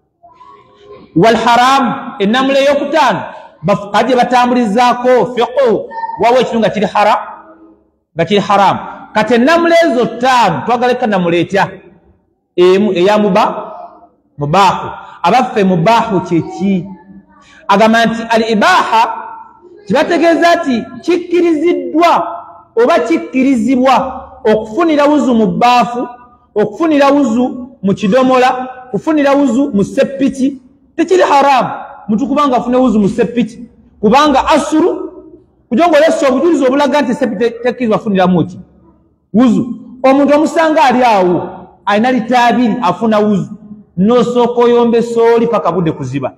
Wal haramu, ennamula ey'okutaano bafuqaha gye batambulizaako fiqhu wawa ekitu nga kiri haram nga kiri haramu. Kati ennamula ezo ttaano twagaleka nnamula etya? Emu eya muba mubaahu. Abaffe mubaahu kyeki? Agamba nti al ibaha kibategeeza nti kikkiriziddwa oba kikkirizibwa okufunira wuzu mu bbaafu, okufunira wuzu mu kidomola, kufunira wuzu mu seppiki, tekiri haramu muntu kubanga afune wuzu mu seppiki, kubanga asuru kujonga olesa obujulizi obulaga nti seppiki tekkirizibwa afuniramu ki wuzu. Omuntu omusanga ali awo alina lita abiri afuna wuzu, n'osooka oyombesa oli paka budde kuziba,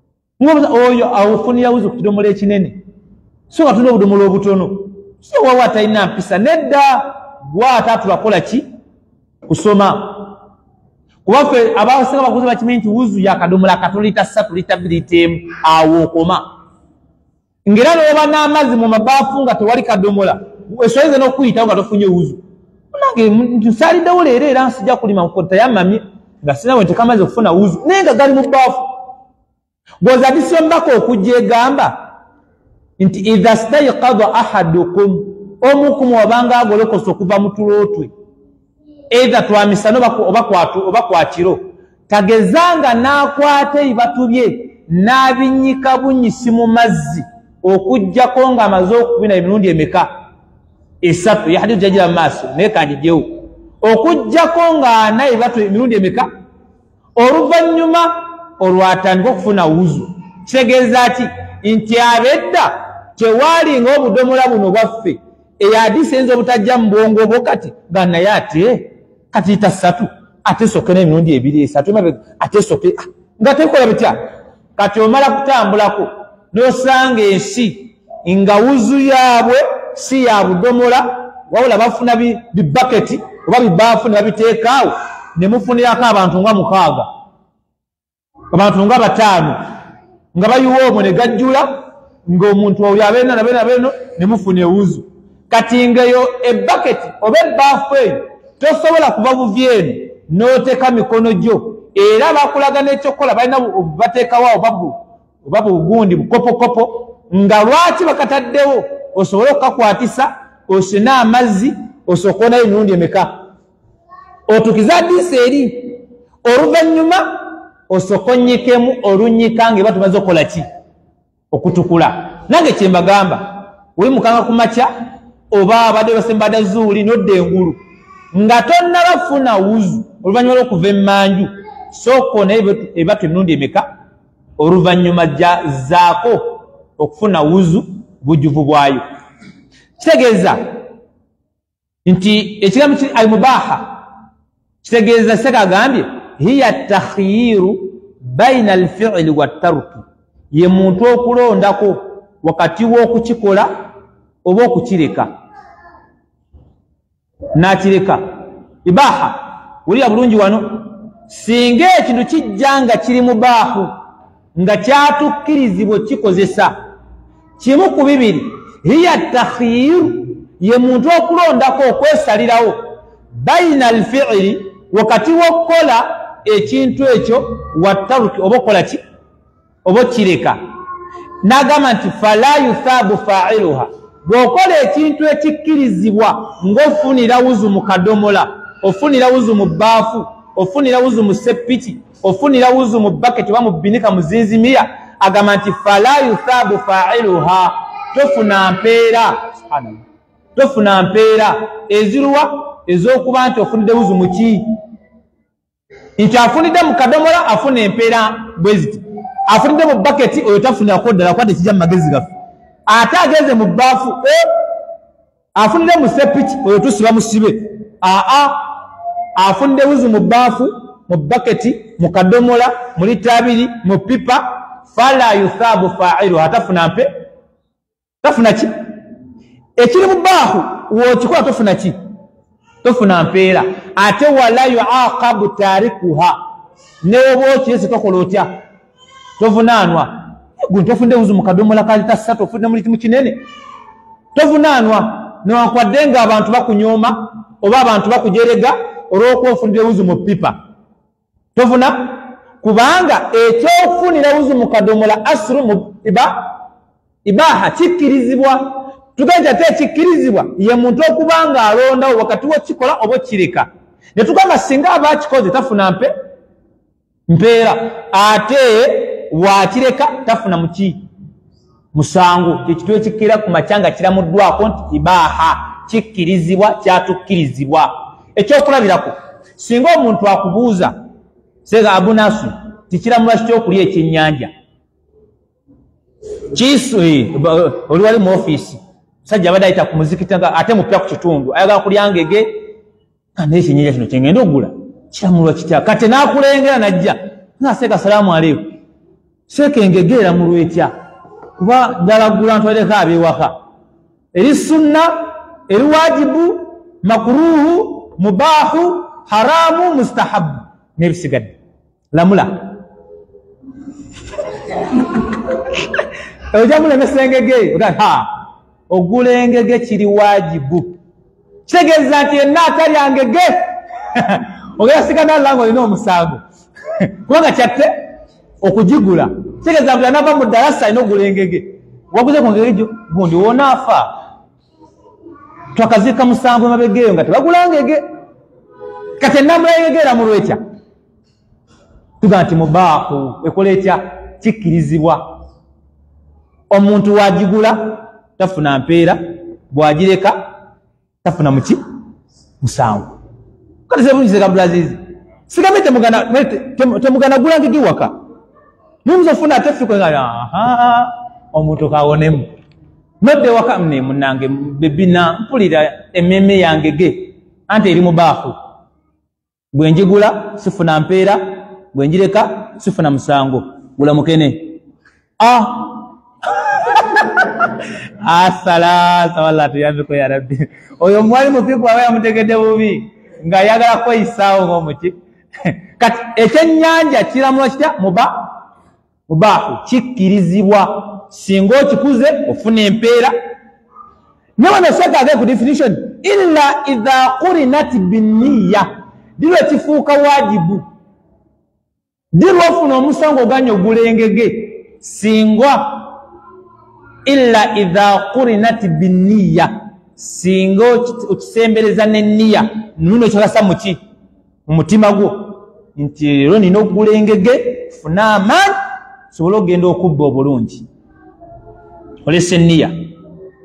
oyo afunira wuzu ku kidomola ekinene, so nga tulina obudomola obutono, so wawa atalina mpisa. Nedda bw'ate atulakola ki? Kusoma. Kubaffe abasinga bakuze bakimanyi nti wuzu yakadomola katono lita ssatu lita bbiri lita emu, awo okoma. Ng'era n'oba n'amazzi mu mabaafu nga tewali kadomola, esoyinza n'okuyitawo nga tofunye wuzu. Nange nsaaliddewo leero era nsijja kulima nkota yammamye nga sina bwe ntekamazzi okufuna wuzu naye nga gali mu bbaafu. Gwoza disombako okujja egamba nti idha stayqadha ahadukum, omukumu wabanga agolokosa okuva mu tulootwe eitha twamisano oba kwakiro, tagezanga n'akwata ebibatu bye n'abinyika bunyisi mu mazzi okujjako ng'amaze okubina emirundi emeka? Esatu. Ya hadithu jagira mu maaso naye kanjigyewo. Okujjako ng'ana ebibatu emirundi emeka? Oluvannyuma olwatandika okufuna wuzu. Kitegeeza ki? Nti abedda tewaalinga obudomola buno bwaffe eyadisi eyinza obutajja mu bwongo bwo kati nga naye ate kati lita ssatu ate soke n'emirundi ebiri esatu ate soke nga tekola bitya. Kati omala kutambulako n'osanga ensi nga wuzu yaabwe si ya budomola, wabula bafuna bibaketi oba bibaafu ne babiteekaawo ne mufunirako abantu nga mukaaga, abantu nga bataano nga bayiwa omwo ne gajjula ng'omuntu oyo abeena nabeena beno ne mufuna ewuzu. Kati ng'eyo ebbaketi oba ebbaafu eyo tosobola kuva buvyenu n'oteeka mikono gyo, era bakulaga n'ekyokukola balina bateekawo oba bugundi bukopokopo nga lwaki bakataddewo osobole okukakwatisa osene amazzi osooka onayo emirundi emeka, otukiza ddiisa eri, oluvannyuma osooka onnyikemu olunyika ng'eba tumaze okukola ki? Okutukula. Nange kye mbagamba, wimukanga ku makya oba abadde basembada zuuli n'odda engulu nga tonnabafuna wuzu oluvannyuma lw'okuva emmanju sooka naye ebatu emirundi emeka oluvannyuma zaako okufuna wuzu bujjuvu bwayo. Kitegeeza nti ekigambo kiri almubaha kitegeeza Seeka agambye hiya takhyiru baina alfi'li wattaruki, ye muntu okulondako wakati w'okukikola oba okukireka. Nakireka ibaha wulira bulungi wano, singa ekintu kijja nga kiri mubaahu nga kyatukkirizibwa kikozesa kimu ku bibiri, hiya takhyiru ye muntu okulondako okwesalirawo baina alfi'li wakati w'okukola ekintu ekyo wattaruki oba okola ki oba kireka. N'agamba nti fala yuthabu fa'iluha, bw'okola ekintu ekikkirizibwa ng'ofunira wuzu mu kadomola, ofunira wuzu mu bbaafu, ofunira wuzu mu seppiki, ofunira wuzu mu baketi oba mu binika mu zinzimiya, agamba nti fala yuthabu fa'iluha, tofuna mpeera, subhanallah, tofuna mpeera eziruwa ez'okuba nti ofunidde wuzu mu ki, nti afunidde mu kadomola afuna empeera bwe ziti, afunidde mu baketi oyo tafunirako ddala kwate kijja mu magezi gaffe, ate ageze mu bbaafu afunidde mu seppiki oyo tusiba musibe, aa afunidde wuzu mu bbaafu, mu baketi, mu kadomola, mu lita abiri, mu pipa, fala yuthabu fa'iluha, atafuna mpe tafuna ki ekiri mu bbaafu w'okikola tofuna ki tofuna mpeera. Ate wala yuaqabu tarikuha, newoba okirese tokola otya tovunaanwa. Gwe tofunde wuzu mu kadomola ka lita ssatu ofunde mu liti mu kinene tovunaanwa, newankwadde nga abantu bakunyooma oba abantu bakujerega olw'okuba ofunidde wuzu mu pipa tovuna, kubanga ekyofunira wuzu mu kadomola asru mu iba ibaha kikkirizibwa. Tuganja ate kikkirizibwa ye muntu okubanga alondawo wakati w'okikola oba okireka. Ne tugamba singa aba akikoze tafuna mpe mpeera, ate wakireka tafuna muki musango. Ekitu ekikkira ku makyanga kiramuddwako nti ibaha, kikkirizibwa, kyatukkirizibwa. Ekyokulabirako, singa omuntu akubuuza Seega Abu Nasr tikiramulwa kityokulya ekyennyanja kisu oli wali mu ofiisi sajja abadde ayita ku muzikiti ate mupya ku kitundu ayagala kulya ngege, naye ekyennyanja kino kyengenda ogula kiramulwa kitya, kati n'akulengera najja nga Seeka salaamu aleikum, Seeka engege eramulwa etya kuba ndalagula ntwaleko ab'ewaka, eri sunna, eri wajibu, makruhu, mubahu, haramu, mustahabu n'ebisigadde lamula. Ojja mulemesa engege ha ogula engege kiri wajibu, kitegeeza nti yenna atalya ngege ogera sigana lango olina omusango kubanga kyatte okugigula. Kitegeeza nti anava mu ddalasa alina ogula engege, waguze ku ngege gyo gundi wonaafa twakaziika musanvu emabegeeyo nga tebagula ngege, kati ennambula y'engege eramulwa etya? Tuga nti mubaahu, ekola etya? Kikkirizibwa. Omuntu wagigula tafuna mpeera, bwagireka tafuna muki musanvu. Kati sebungi Seeka Abdulaziz sigambe temugana gula ngege waka numuza ofuna ate ffe kwenga aha omuntu kawonemu nodde waka mne munange bebina mpulira emmeme yangege anti eri mubaahu, bwe njigula sifuna mpeera, bwe njireka sifuna musango. Gula mukene ah asala sawala tuyambeko ya Rabbi. Oyo mwali mupiku awe amutegedde bubi nga yagala kweyisaawo ng'omuki kati ekyennyanja kiramulwa kitya? muba mubaahu, kikkirizibwa. Singa okikuze ofuna empeera. Ne wano Seeka agee ku definition illa idha qurinat binniya, dirwe kifuuka wajibu, dirwe ofuna omusango oganya ogula engege singa illa idha qurinat binniya, singa okisembereza n'enniya nuno kyolasa muki mu mutima gwo nti leero nina okugula engege funa amaanyi sobola okugenda okubba obulungi. Olese enniya,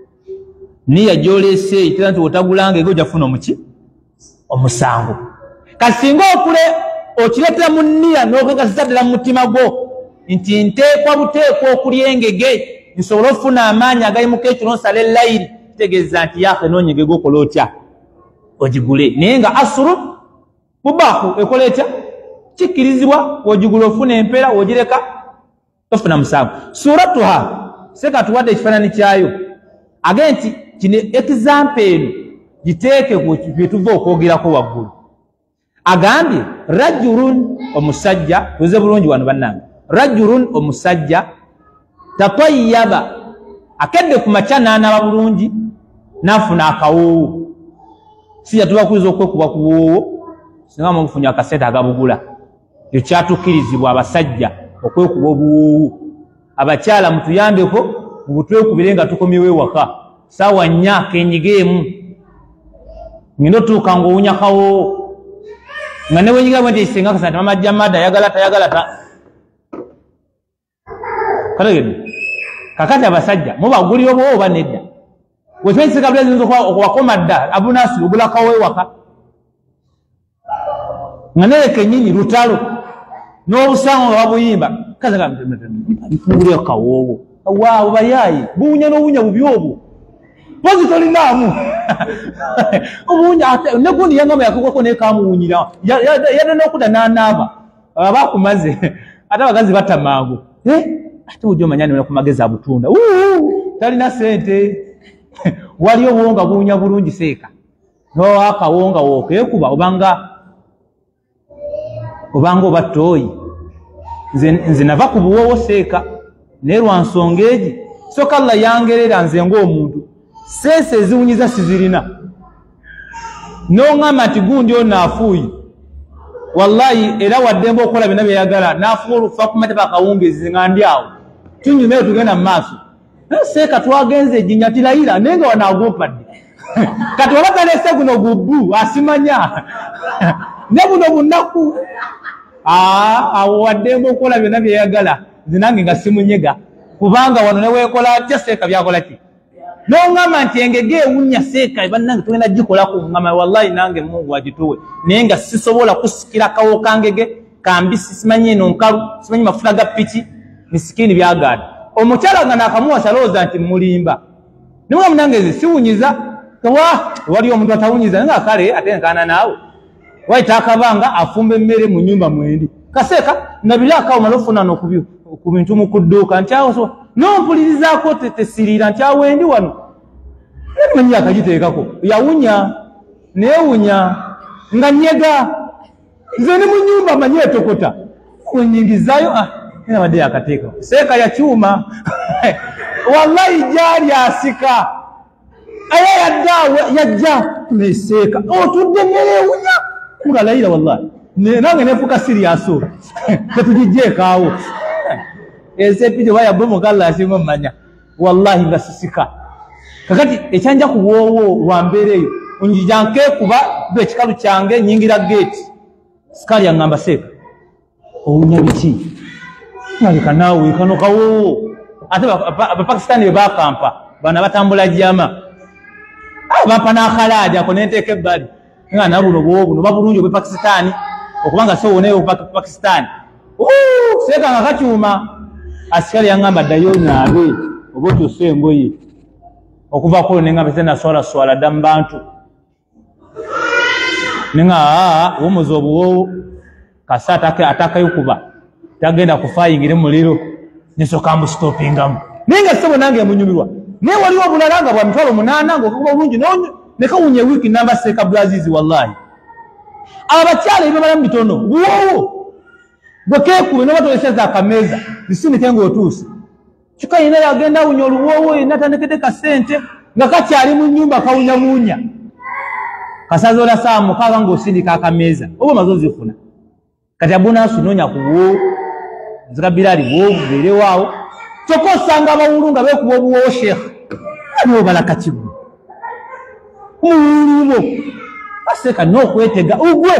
nniya gy'olese itera nti otagula ngege ojja funa omuki omusango. kasinga okule okiretera mu nniya n'okwegasisa ddala mu mutima gwo nti nteekwa buteekwa okulya engege nsobola okufuna amaanyi agalimuko ekyo n'osala elayiri kitegeeza nti yafe n'onyegege okola otya ogigule naye nga asuru mubaahu ekola etya kikkirizibwa wogigula ofuna empeera wogireka tofuna musango. Suratuha seka tuwadde ekifaananyi kyayo age nti kino example eno giteeke bye tuva okwogerako waggulu. Agambye rajulun omusajja tuze bulungi wano bannange rajulun omusajja tatayyaba akedde ku makya n'anaaba bulungi n'afuna akawoowo sijja tubakuliza okwekuba ku woowo singa mufunye akasente agabugula ekyo kyatukkirizibwa abasajja okwekuba obuwoowo. Abakyala mutuyambeko mu butwekubire nga tukomyewo ewaka saawa nnya kenyiga emu ngenda otuuka ng'owunya kawoowo nga ne wenyiga bwe nti ekisenga akasente mamajja madda ayagala tayagala ta kategedde. Kakati abasajja mubagulira obuwoowo oba nedda wekimanyi kiseka bula ziyinza okuwakoma dda abunasi ogula kawoowo ewaka nga naye kenyini lutalo n'obusango nga babuyimba kazafungulira kawoowo waawo bayayi buwunya n'obuwunya bubi obwo pozi tolinaamu obuwunya negundi yangamba yakugwako naye kamuwunyira yadde n'okudda n'anaaba abakumaze ate abagazi batta mangu ate ujja omanyani ku magezi abutunda talina sente wali obuwonga buwunya bulungi seeka noakawonga wookeekuba obanga obanga oba tooyi nze nava ku buwoowo seeka naye lwa nsonga egi soka Allah yangerera nze ng'omuntu sense eziwunyiza sizirina n'oŋŋamba nti gundi ono afuuyi wallahi era waddemba okukola byonna byeyagala n'afuba olufa ku mateba akawungezi nga ndi awo tunyuma eyo tugenda mu maaso seeka twagenze ejjinja tilayira naye nga wanaagumpadde kati waba talese guno gubbu asimanya ne buno bunaku awo waddemba okukola byonna byeyagala nze nange nga simunyega kubanga wano neweekola atya seeka byakola ki n'oŋŋamba nti engege ewunya seeka bannange tugenda gikolako ŋŋamba wallahi nange Mungu agituwe naye nga sisobola kusikira kawo kangege kambisi simanyi eno nkalu simanyi mafuta ga piki misikini byagaana omukyala nga naakamuwasa lowooza nti mulimba nimuga munange nze siwunyiza wa wali omuntu atawunyiza nga kale ate nkaana naawe waita akabanga afumba emmere mu nnyumba mwendi kaseeka nabira akawo malofuna ku bintu mu kudduuka nti awo so nompulirizaako tesiriira nti awo endi wano nemanyi akagiteekako yawunya neewunya nga nyega nze ne mu nnyumba manyi etokota wenyingizayo nabadde yakateeka seeka yakyuma wallahi gyali asika aye yadda yajja neseeka otudde emmere ewunya kulalayira wallahi nange nefuuka siryaso tetugijjeekaawo esepije wayabwe mugalla asinga mmanya wallahi nga sisika kakati ekyanja ku bwowo lwambeera eyo onjija nkeekuba ekikalu kyange nyingira geeti sikali yaŋŋamba seeka owunya biki naleka naawe kano kawowo ate abapakisitaani be bakampa bana batambula jama bampa n'akalaadi ako nenteeka ebbali nga nabuno bwowo buno babulungi obwepakisitaani okubanga sowoneyo pakisitaani seeka nga kakyuma asikali yaŋŋamba ddayo naabe oba okyusa engoye okuvaako neŋŋamba ate naswalaswala dda mu bantu neŋa aa womuza obuwoowo kasa atakayukuba tagenda kufayingire muliro nesoka mustopingamu naye nga ssebo nange yamunyumirwa naye waliwo obulala nga bwa mitwalo munaana ngaokuba obulungi nekawunya ewiiki namba seeka bulazizi wallahi abakyala ebibamala mu bitono buwoowo bwekeekube nobatoleseza akameeza zisinike ngaotuuse kyokka yina yagenda awunya oluwoowo yina atandikedde kasente nga kakyali mu nnyumba kawunyamuunya kasaze ola saa mukaaga ng'osindika akameeza oba omaze ozifuna kati abunaasu noonya ku buwoowo nzika biraali bwovu beerewaawo kyokka osanga abawulu nga beekuba obuwoowo sheekha aniwo balaka kigu muwulumo aseeka n'okwetega ugwe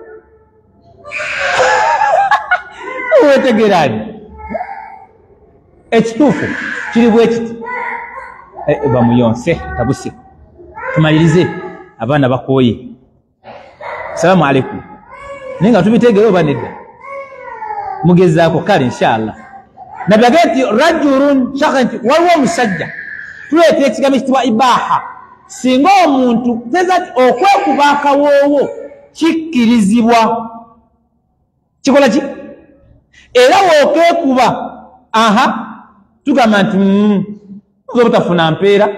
wetegerani ekituufu kiri bwe kiti bamuyonse tabuse tumalirize abaana bakooye. Assalamu alaikum. ninga tubitegereyo banedda mugezaako kale inshallah nabagati rajulun shakhanti waliwo omusajja tuleeta ekigambo kitibwa ibaha singa omuntu tezati okwekuba akawoowo kikkirizibwa kikola ki era wookekuba aha tugamba nti oyinza obutafuna mpeera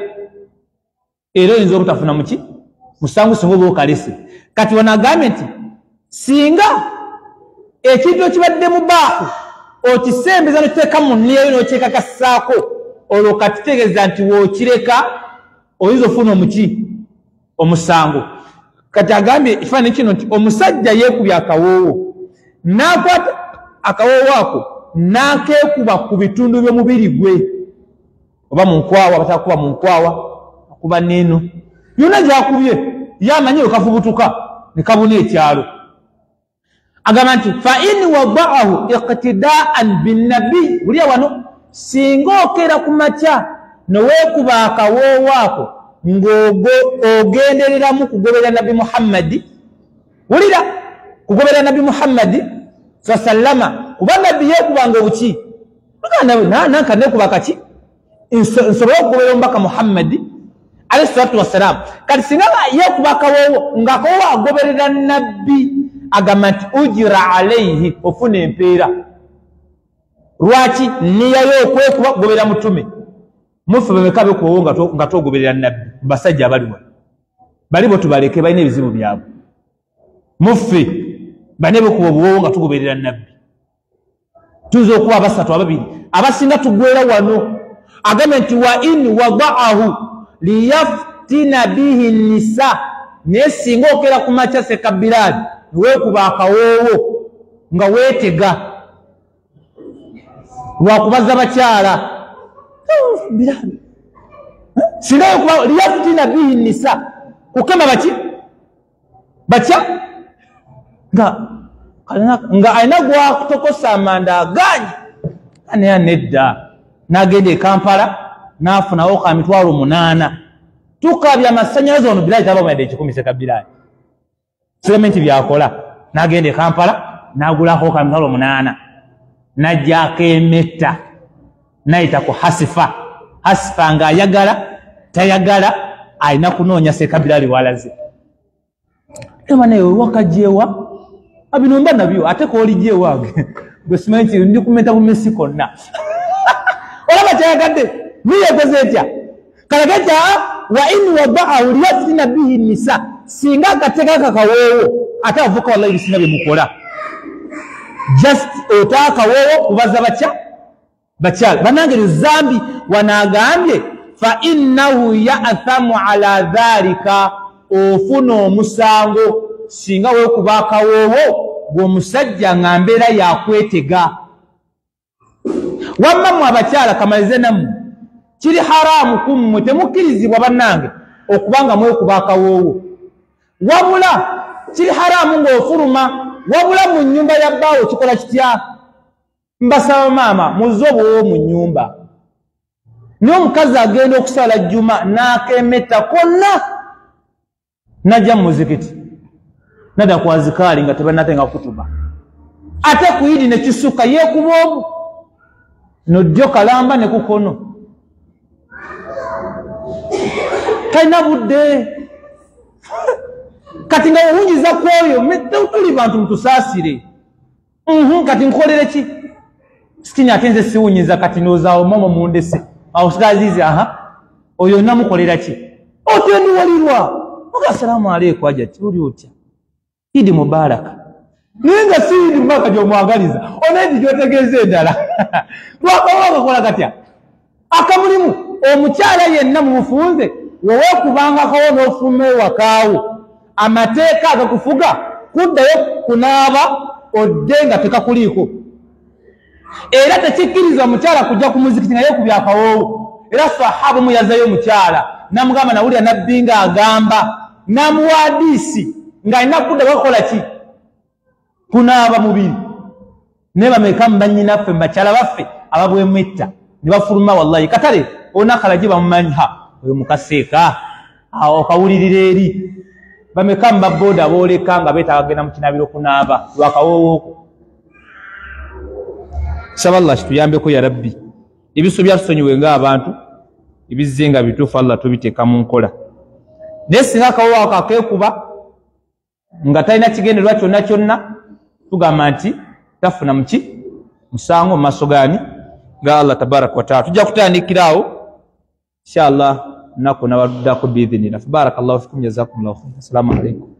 era oyinza obutafuna muki musango singa oba okalese kati wanagambye nti singa ekintu ekibadde mu baafu okisembeza nokiteeka mu nniyayo n'okyekakassaako olwo katitegeeza nti wookireka oyinza ofuna omuki omusango kati agambye ekifaananyi kino nti omusajja yeekubya akawoowo n'akwata akawoowo ako n'akeekuba ku bitundu by'omubiri gwe oba mu nkwawa batakuba mu nkwawa akuba neeno yonna gyakubye yamanyi wekafubutuka ne kabuna ekyalo agamba nti fa in wadaahu iqtidaan binnabi buliya wano singa okeera ku makya noweekuba akawoowo ako ng'ogendereramu kugoberera nabbi muhammadi wulira kugoberera nabbi muhammadi sa sallama kuba nabbi yeekubanga obuki nanka neekuba kaki nsobole okugoberera omubaka muhammadi alayhi salatu wassalamu kati singa yeekuba akawoowo ng'akawoowo agoberera nabbi agamba nti ujira alayhi ofuna empeera lwaki niyayo okwekuba kugoberera mutume mufe bameka bekuwowo nga togoberera nabbi mubasajja abaliwa balibo tubaleke balina ebizibu byabwe mufe bane bekuba obuwowo nga tugoberera nabbi tuyinza okuba abasatu ababiri abasinga tugwera wano agambye nti wa in wadaahu liyaftina bihi nisa naye singa okeera ku makya sekabiraali niweekuba akawoowo nga weetega lwakubaza bakyala singa wekuba liyaftina bihi nisa kukema baki bakya nga nga alina gwakutokosa amanda aganyi aneya nedda n'agenda e Kampala n'afunawo ka mitwalo munaana tukabya amasanyalaze ono biraali tabamayadde ekikumi sekabiraali sigamenti byakola n'agenda e Kampala n'agulako ka mitwalo munaana n'ajjako emetta n'ayita ku hasifa hasifa ng'ayagala tayagala alina kunoonya sekabiraali walaze ema naye wakajewa abino mba nabyo ate kooli jewange gwe simanyi nti ndi kumenta bumesi konna olaba kyayagadde niyekoze etya kalaga kya wa in wadaahu liyaftina bihi nisa singa akateeka kakawoowo ate avuka wallahi bisinga byemukola just ota akawoowo kubaza bakya bakyala banange luzambi wanaagambye fa innahu ya'thamu ala dhalika ofuna omusango singa weekuba akawoowo gweomusajja nga mbeera yakwetega wamma mu abakyala kamalize nammwe kiri haraamu kummwe temukkirizibwa bannange okubanga mwekuba akawoowo wabula kiri haraamu ng'ofuluma wabula mu nnyumba ya bbaawo kikola kitya mbasaba maama muzze obuwoowo mu nnyumba naye omukazi agenda okusala jjuma n'akemetta konna najja mu muzikiti nada kwazikali nga tebanatenga kutuba ate kuyidi ne kisuka yeekuba omu nojjo kalamba ne kukono talina budde kati nga owunyiza kwoyo tuli bantu mutusaasire kati nkolere ki sikinya ate nze siwunyiza kati nozaawo mama mundese awo sikazizi aha oyo namukolera ki otendiwalirwa muga assalamu aleikum ajati uli otya idi mubaraka ninga sidi mpaka gyomwagaliza onaidi gyotegeeza endala lwakawoga kola katya akamulimu omukyala yenna mumufunze woweekubanga kawo n'ofuluma ewakaawo amateeka agakufuga kuddayo kunaaba odde nga tekakuliiko era tekikkiriza omukyala kujja ku muzikiti nga yeekubya akawoowo era sahaba mu yazayo omukyala namugamba nawulira nabbi nga agamba namuwa hadiisi ng'alina kudda bakola ki kunaaba mubiri naye bameka mubanyinaffe mubakyala baffe ababwemetta ne bafuluma wallahi katale onakalagi bamumanyi ha oyo mukaseeka okawulirira eri bameka mbaboda booleka nga beetaaga kugenda mu kinabiro kunaaba lwakawowooko. Saba Allah kituyambeko ya rabbi ebiso byatusonyiwe ng'abantu ebizze nga bituufu Allah tubiteeka mu nkola. Naye singa akawoowo kakeekuba nga talina kigendererwa kyonna kyonna tugamba nti tafuna muki musango mu maaso gaani ga Allah tabaraka wa taala. Tujja kutandikiraawo inshallah nako nabaddako biidhinillah. Barakallahu fikum, jazakumullahu khairan. Assalamu alaikum.